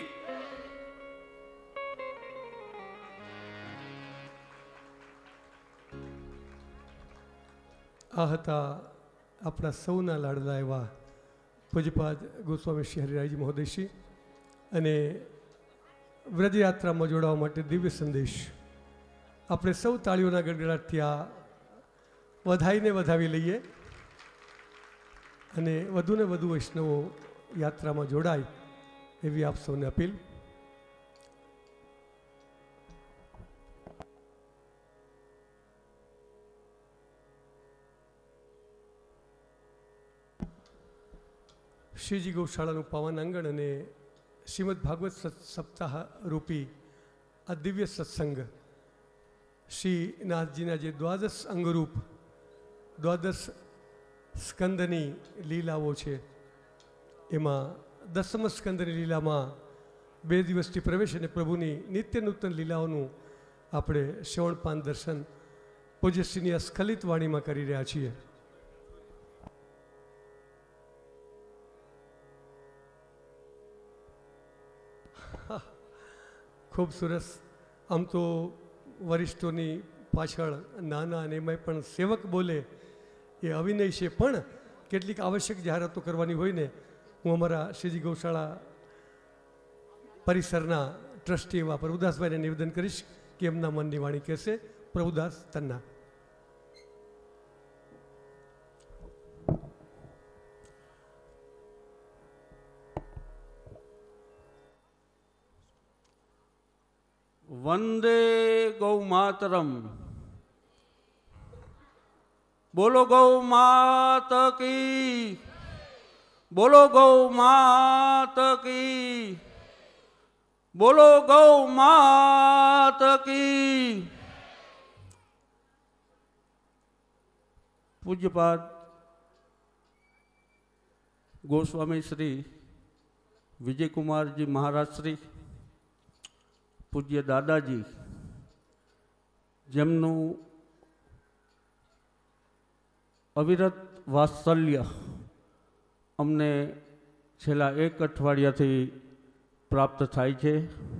આ હતા આપણા સૌના લાડલા એવા પૂજ્યપાદ ગોસ્વામી શ્રી હરિરાયજી મહોદયશ્રી અને વ્રજયાત્રામાં જોડાવા માટે દિવ્ય સંદેશ. આપણે સૌ તાળીઓના ગડગડાટથી આ વધાઈને વધાવી લઈએ અને વધુને વધુ વૈષ્ણવો યાત્રામાં જોડાય એવી આપ સૌને અપીલ. શ્રીજી ગૌશાળાનું પાવન આંગણ અને શ્રીમદ ભાગવત સપ્તાહ રૂપી આ દિવ્ય સત્સંગ શ્રી નાથજીના જે દ્વાદશ અંગરૂપ દ્વાદશ સ્કંદની લીલાઓ છે એમાં દસમ સ્કંદની લીલામાં 2 દિવસથી પ્રવેશ અને પ્રભુની નિત્ય નૂતન લીલાઓનું આપણે શ્રવણપાન દર્શન પૂજ્યશ્રીની આ સ્ખલિત વાણીમાં કરી રહ્યા છીએ. ખૂબ સરસ. આમ તો વરિષ્ઠોની પાછળ નાના અને એમાંય પણ સેવક બોલે એ અવિનય છે, પણ કેટલીક આવશ્યક જાહેરાતો કરવાની હોય ને, હું અમારા શ્રીજી ગૌશાળા પરિસરના ટ્રસ્ટી એવા પ્રભુદાસભાઈને નિવેદન કરીશ કે એમના મનની વાણી કહેશે. પ્રભુદાસ તન્ના. વંદે ગૌ માતરમ. બોલો ગૌ માત કી, બોલો ગૌ માત કી, બોલો ગૌ માત કી. પૂજ્યપાદ ગોસ્વામી શ્રી વિજયકુમારજી મહારાજ શ્રી, પૂજ્ય દાદાજી, જેમનું અવિરત વાત્સલ્ય અમને છેલ્લા 1 અઠવાડિયાથી પ્રાપ્ત થાય છે.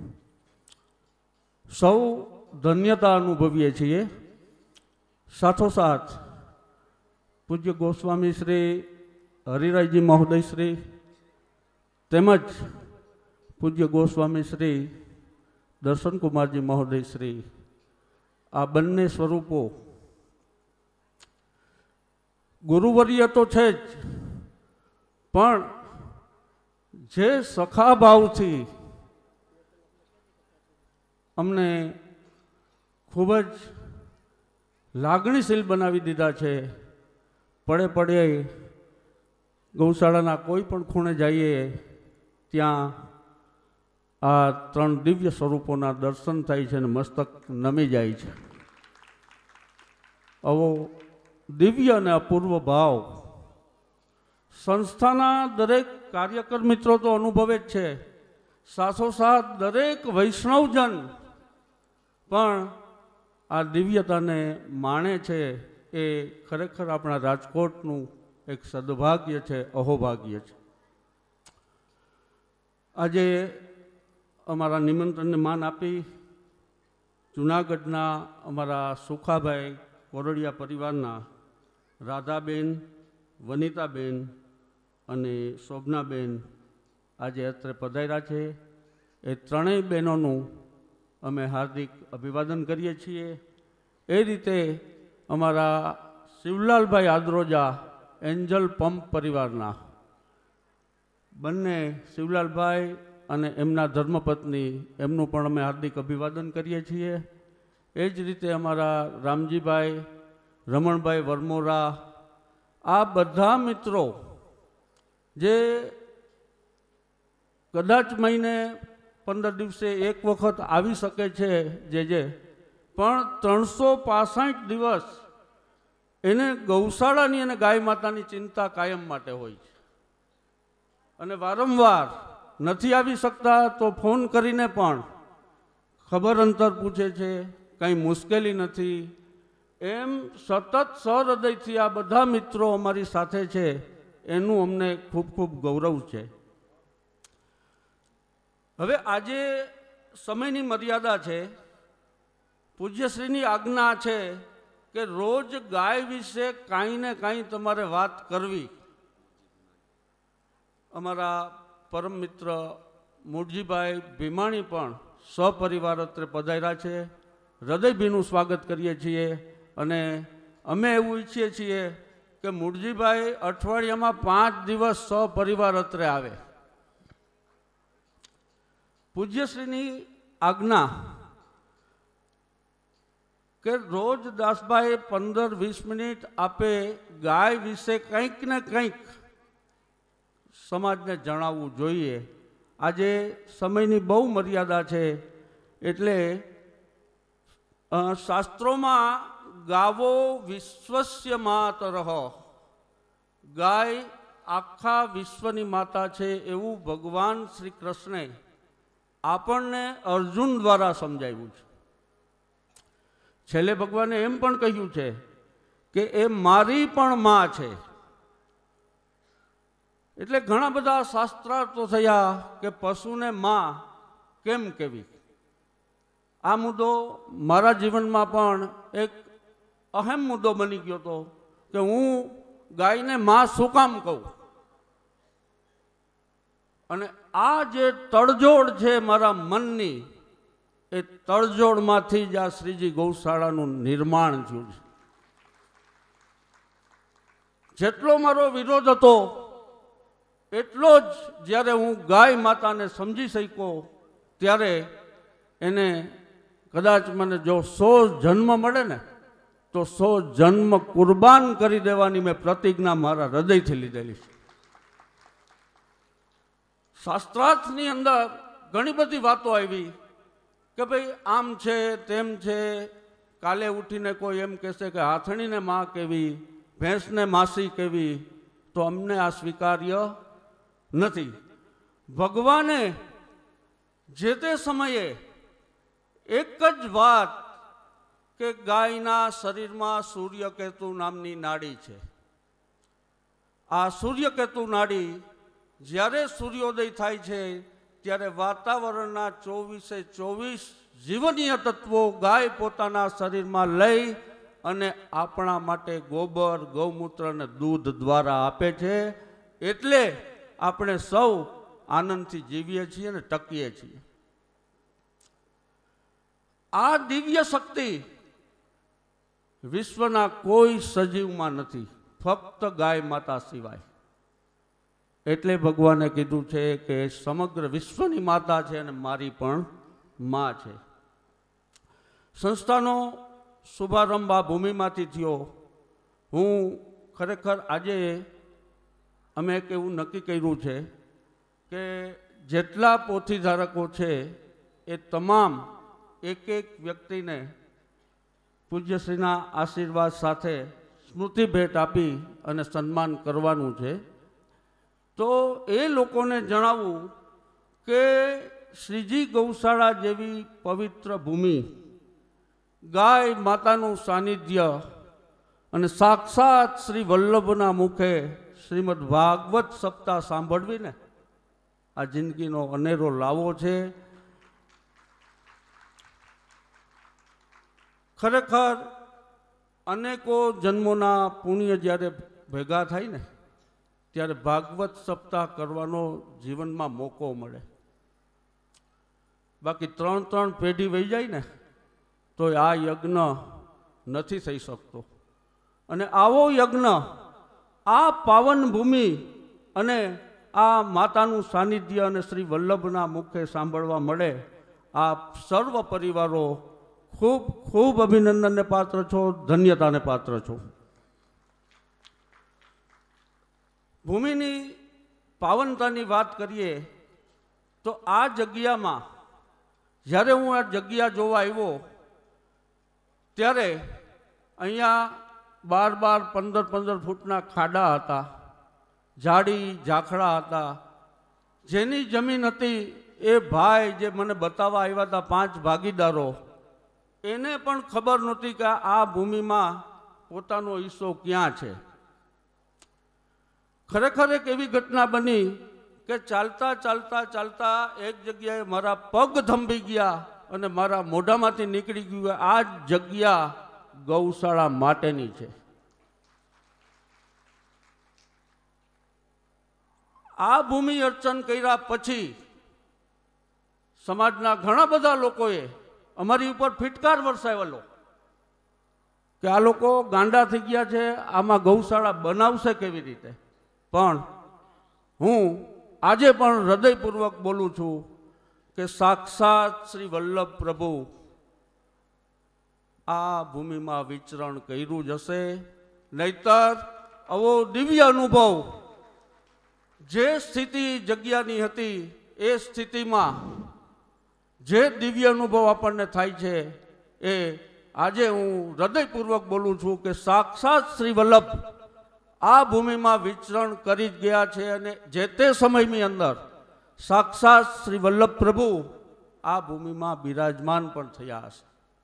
સૌ ધન્યતા અનુભવીએ છીએ. સાથોસાથ પૂજ્ય ગોસ્વામી શ્રી હરિરાયજી મહોદય શ્રી તેમજ પૂજ્ય ગોસ્વામી શ્રી દર્શનકુમારજી મહોદય શ્રી, આ બંને સ્વરૂપો ગુરુવર્ય તો છે જ, પણ જે સખા ભાવથી અમને ખૂબ જ લાગણીશીલ બનાવી દીધા છે. પડે પડે ગૌશાળાના કોઈ પણ ખૂણે જઈએ ત્યાં આ 3 દિવ્ય સ્વરૂપોના દર્શન થાય છે અને મસ્તક નમી જાય છે. આવો દિવ્ય અને અપૂર્વ ભાવ સંસ્થાના દરેક કાર્યકર મિત્રો તો અનુભવે જ છે, સાથોસાથ દરેક વૈષ્ણવજન પણ આ દિવ્યતાને માણે છે. એ ખરેખર આપણા રાજકોટનું એક સદભાગ્ય છે, અહોભાગ્ય છે. આજે અમારા નિમંત્રણને માન આપી જૂનાગઢના અમારા સુખાભાઈ કોરડિયા પરિવારના રાધાબેન, વનિતાબેન અને શોભનાબેન આજે અત્રે પધાર્યા છે. એ ત્રણેય બહેનોનું અમે હાર્દિક અભિવાદન કરીએ છીએ. એ રીતે અમારા શિવલાલભાઈ આદ્રોજા એન્જલ પંપ પરિવારના બંને શિવલાલભાઈ અને એમના ધર્મપત્ની, એમનું પણ અમે હાર્દિક અભિવાદન કરીએ છીએ. એ જ રીતે અમારા રામજીભાઈ, રમણભાઈ વરમોરા, આ બધા મિત્રો જે કદાચ મહિને 15 દિવસે એક વખત આવી શકે છે જે પણ 365 દિવસ એને ગૌશાળાની અને ગાય માતાની ચિંતા કાયમ માટે હોય છે. અને વારંવાર નથી આવી શકતા તો ફોન કરીને પણ ખબર અંતર પૂછે છે, કંઈ મુશ્કેલી નથી, એમ સતત સહૃદયથી આ બધા મિત્રો અમારી સાથે છે, એનું અમને ખૂબ ખૂબ ગૌરવ છે. હવે આજે સમયની મર્યાદા છે. પૂજ્યશ્રીની આજ્ઞા છે કે રોજ ગાય વિશે કાંઈ ને કાંઈ તમારે વાત કરવી. અમારા પરમ મિત્ર મૂળજીભાઈ ભીમાણી પણ સપરિવાર અત્રે પધાર્યા છે. હૃદયભીનું સ્વાગત કરીએ છીએ અને અમે એવું ઈચ્છીએ છીએ કે મૂળજીભાઈ અઠવાડિયામાં 5 દિવસ સપરિવાર અત્રે આવે. પૂજ્યશ્રીની આજ્ઞા કે રોજ દાસભાઈ 15-20 મિનિટ આપે ગાય વિશે કંઈક ને કંઈક સમાજને જણાવવું જોઈએ. આજે સમયની બહુ મર્યાદા છે એટલે શાસ્ત્રોમાં ગાવો વિશ્વસ્ય માતરઃ, ગાય આખા વિશ્વની માતા છે એવું ભગવાન શ્રી કૃષ્ણે આપણને અર્જુન દ્વારા સમજાવ્યું છે. છેલ્લે ભગવાને એમ પણ કહ્યું છે કે એ મારી પણ માં છે. એટલે ઘણા બધા શાસ્ત્રાર્થો થયા કે પશુને માં કેમ કહેવી. આ મુદ્દો મારા જીવનમાં પણ એક અહેમ મુદ્દો બની ગયો હતો કે હું ગાયને માં શું કામ કહું. અને આ જે તડજોડ છે મારા મનની, એ તડજોડમાંથી જ આ શ્રીજી ગૌશાળાનું નિર્માણ થયું છે. જેટલો મારો વિરોધ હતો એટલો જ જ્યારે હું ગાય માતાને સમજી શક્યો ત્યારે એને કદાચ મને જો 100 જન્મ મળે ને તો 100 જન્મ કુરબાન કરી દેવાની મેં પ્રતિજ્ઞા મારા હૃદયથી લીધેલી છે. શાસ્ત્રાર્થની અંદર ઘણી બધી વાતો આવી કે ભાઈ આમ છે તેમ છે. કાલે ઉઠીને કોઈ એમ કહેશે કે હાથણીને માં કેવી, ભેંસને માસી કેવી, તો અમને આ સ્વીકાર્ય નથી. ભગવાને જે તે સમયે એક જ વાત કે ગાયના શરીરમાં સૂર્યકેતુ નામની નાડી છે. આ સૂર્યકેતુ નાડી જ્યારે સૂર્યોદય થાય છે ત્યારે વાતાવરણના 24 જીવનીય તત્વો ગાય પોતાના શરીરમાં લઈ અને આપણા માટે ગોબર, ગૌમૂત્ર અને દૂધ દ્વારા આપે છે. એટલે આપણે સૌ આનંદથી જીવીએ છીએ અને ટકીએ છીએ. આ દિવ્ય શક્તિ વિશ્વના કોઈ સજીવમાં નથી, ફક્ત ગાય માતા સિવાય. એટલે ભગવાને કીધું છે કે સમગ્ર વિશ્વની માતા છે અને મારી પણ માં છે. સંસ્થાનો શુભારંભ આ ભૂમિમાંથી થયો. હું ખરેખર આજે અમે એક એવું નક્કી કર્યું છે કે જેટલા પોથી ધારકો છે એ તમામ એક વ્યક્તિને પૂજ્યશ્રીના આશીર્વાદ સાથે સ્મૃતિ ભેટ આપી અને સન્માન કરવાનું છે. તો એ લોકોને જણાવવું કે શ્રીજી ગૌશાળા જેવી પવિત્ર ભૂમિ, ગાય માતાનું સાનિધ્ય અને સાક્ષાત શ્રી વલ્લભના મુખે શ્રીમદ ભાગવત સપ્તાહ સાંભળવીને આ જિંદગીનો અનેરો લાવો છે. ખરેખર અનેકો જન્મોના પુણ્ય જ્યારે ભેગા થાય ને ત્યારે ભાગવત સપ્તાહ કરવાનો જીવનમાં મોકો મળે. બાકી 3 પેઢી વહી જાય ને તો આ યજ્ઞ નથી થઈ શકતો. અને આવો યજ્ઞ આ પાવન ભૂમિ અને આ માતાનું સાનિધ્ય અને શ્રી વલ્લભના મુખે સાંભળવા મળે. આ સર્વ પરિવારો ખૂબ ખૂબ અભિનંદનને પાત્ર છો, ધન્યતાને પાત્ર છો. ભૂમિની પાવનતાની વાત કરીએ તો આ જગ્યામાં જ્યારે હું આ જગ્યા જોવા આવ્યો ત્યારે અહીંયા 12-15 ફૂટના ખાડા હતા, ઝાડી ઝાખડા હતા. જેની જમીન હતી એ ભાઈ જે મને બતાવવા આવ્યા હતા 5 ભાગીદારો, એને પણ ખબર નહોતી કે આ ભૂમિમાં પોતાનો હિસ્સો ક્યાં છે. ખરેખર એક એવી ઘટના બની કે ચાલતા ચાલતા ચાલતા એક જગ્યાએ મારા પગ થંભી ગયા અને મારા મોઢામાંથી નીકળી ગયું કે આ જગ્યા ગૌશાળા માટેની છે. આ ભૂમિ અર્ચન કર્યા પછી સમાજના ઘણા બધા લોકોએ અમારી ઉપર ફિટકાર વરસાવેલો કે આ લોકો ગાંડા થઈ ગયા છે, આમાં ગૌશાળા બનાવશે કેવી રીતે. પણ હું આજે પણ હૃદયપૂર્વક બોલું છું કે સાક્ષાત શ્રી વલ્લભ પ્રભુ આ ભૂમિમાં વિચરણ કર્યું જ હશે, નહીતર આવો દિવ્ય અનુભવ જે સ્થિતિ જગ્યાની હતી એ સ્થિતિમાં જે દિવ્ય અનુભવ આપણને થાય છે એ આજે હું હૃદયપૂર્વક બોલું છું કે સાક્ષાત શ્રી વલ્લભ આ ભૂમિમાં વિચરણ કરી જ ગયા છે અને જે તે સમયની અંદર સાક્ષાત શ્રી વલ્લભ પ્રભુ આ ભૂમિમાં બિરાજમાન પણ થયા હશે.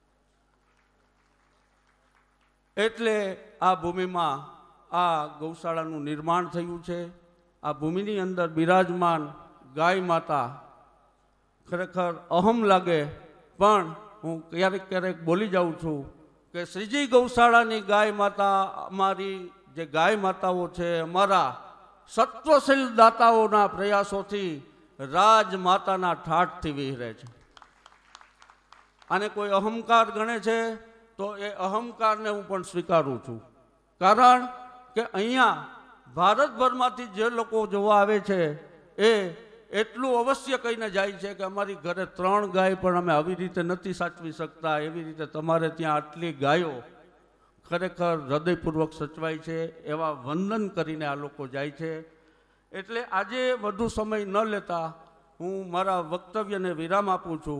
એટલે આ ભૂમિમાં આ ગૌશાળાનું નિર્માણ થયું છે. આ ભૂમિની અંદર બિરાજમાન ગાય માતા ખરેખર અહમ લાગે, પણ હું ક્યારેક ક્યારેક બોલી જાઉં છું કે શ્રીજી ગૌશાળાની ગાય માતા અમારી જે ગાય માતાઓ છે અમારા સત્વશીલ દાતાઓના પ્રયાસોથી રાજમાતાના ઠાઠથી વિહરે છે. આને કોઈ અહંકાર ગણે છે તો એ અહંકારને હું પણ સ્વીકારું છું, કારણ કે અહીંયા ભારતભરમાંથી જે લોકો જોવા આવે છે એ એટલું અવશ્ય કહીને જાય છે કે અમારી ઘરે 3 ગાય પણ અમે આવી રીતે નથી સાચવી શકતા, એવી રીતે તમારે ત્યાં આટલી ગાયો ખરેખર હૃદયપૂર્વક સચવાય છે. એવા વંદન કરીને આ લોકો જાય છે. એટલે આજે વધુ સમય ન લેતા હું મારા વક્તવ્યને વિરામ આપું છું.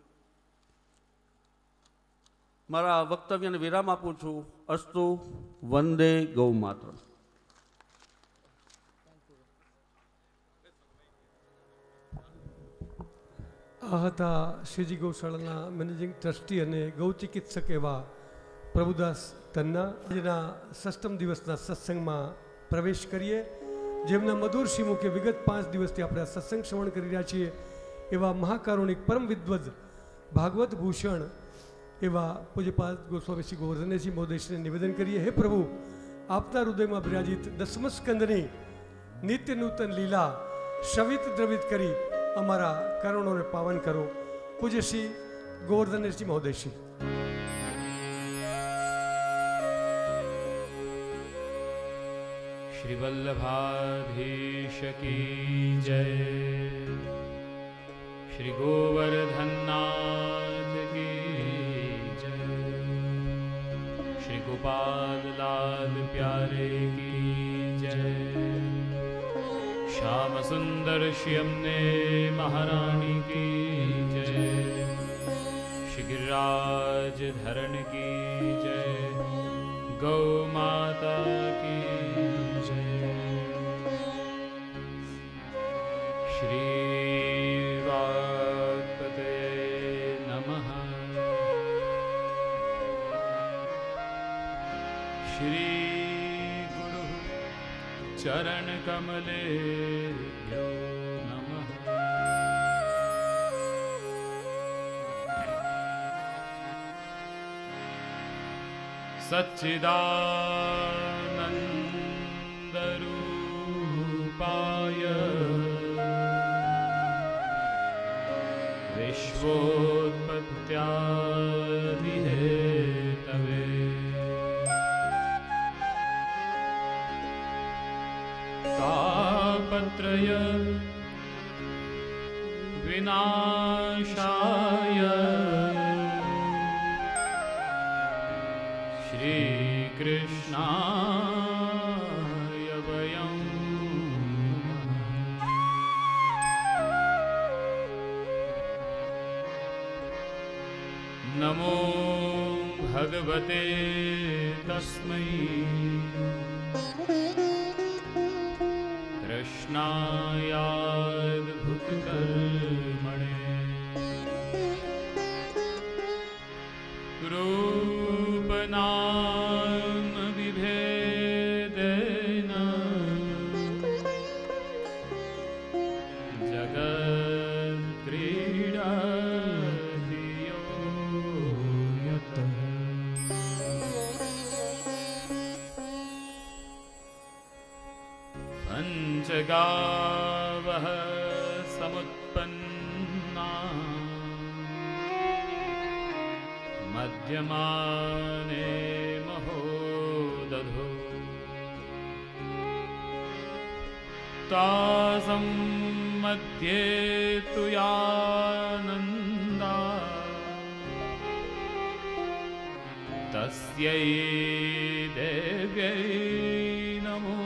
અસ્તુ વંદે ગૌ માતરમ. આ હતા શ્રીજી ગૌશાળાના મેનેજિંગ ટ્રસ્ટી અને ગૌ ચિકિત્સક એવા પ્રભુદાસ તન્ના. આજના 6મ દિવસના સત્સંગમાં પ્રવેશ કરીએ. જેમના મધુર શ્રીમુખે વિગત 5 દિવસથી આપણે આ સત્સંગ શ્રવણ કરી રહ્યા છીએ એવા મહાકારુણિક પરમ વિદ્વદ ભાગવત ભૂષણ એવા પૂજ્યપાદ ગોસ્વામી શ્રી ગોવર્ધનજી મહોદયશ્રીને નિવેદન કરીએ. હે પ્રભુ, આપના હૃદયમાં બિરાજિત 10મ સ્કંદની નિત્ય નૂતન લીલા શવિત દ્રવિત કરી અમારા કરુણોને પાવન કરો. પૂજ્ય શ્રી ગોવર્ધનજી મહોદયશ્રી. श्री वल्लभाधीश की जय, श्री गोवर्धननाथ की जय, श्री गोपाल लाल प्यारे की जय, श्याम सुंदर श्यामने महारानी की जय, श्री गिरिराज धरण की जय, गौ माता की श्री वागपते नमः। श्री गुरु चरण कमले नमः। सच्चिदानंद रूपाय विश्वोत्पत्त्यादिहेतवे तापत्रय विनाशाय श्रीकृष्णाय वयं नमो भगवते तस्मै कृष्णायाद्भुतकर्मणे रूपनाम विभेदेन जगत्क्रीडाति यो यतः पञ्चगावः समुत्पन्ना मध्यमाने महोदधो तासं मध्ये तु यानन्दा तस्यै देव्यै नमो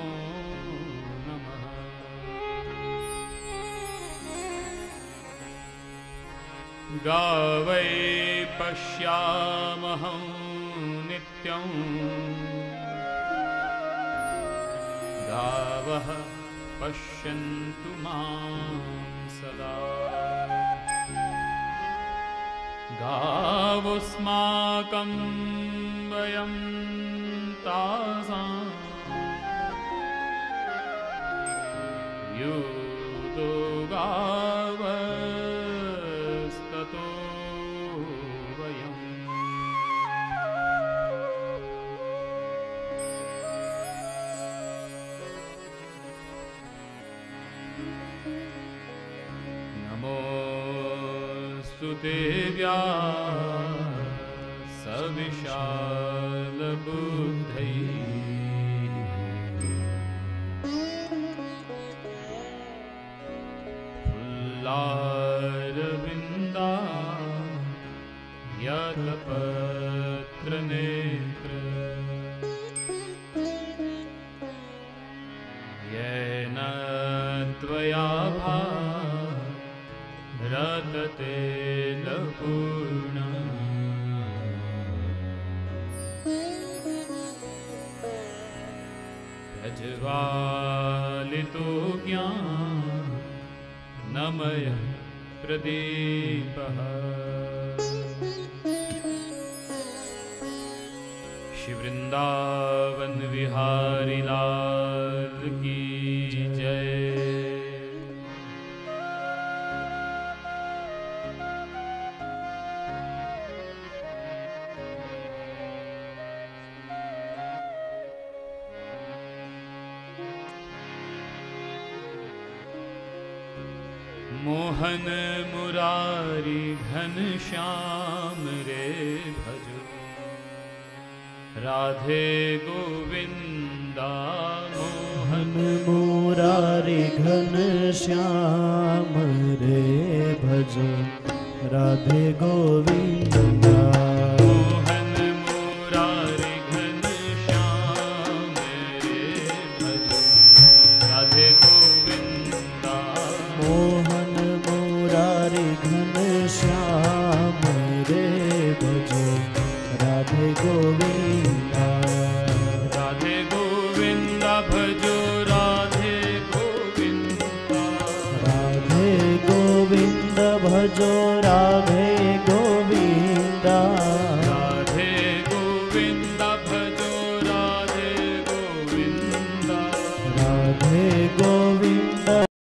नमः। गावै पश्यामहं नित्यं गावः पश्यन्तु मां सदा गावोऽस्माकं वयं तासां यूतो गावस्ततो वयम्। नमोऽस्तु देव्या सविशालबुद्धै फुल्लारविन्दा यतपत्रनेत्र येन त्वया रतते लपूर्ण प्रज्वालितो ज्ञानमय प्रदीपः श्री वृंदावन विहारी लाल की जय। मोहन मुरारी घनश्याम रे भजो राधे गोविंदा। मोहन मुरारी घनश्याम रे भजो राधे गोविंदा। मोहन मुरारी घनश्याम रे भजो राधे गोविंदा। मोहन मुरारी घनश्याम रे भजो राधे गोविंदा। राधे गोविंदा भजो राधे गोविंदा। राधे गोविंद भजो राधे गोविंदा। राधे गोविंदा भजो राधे गोविंदा। राधे गोविंद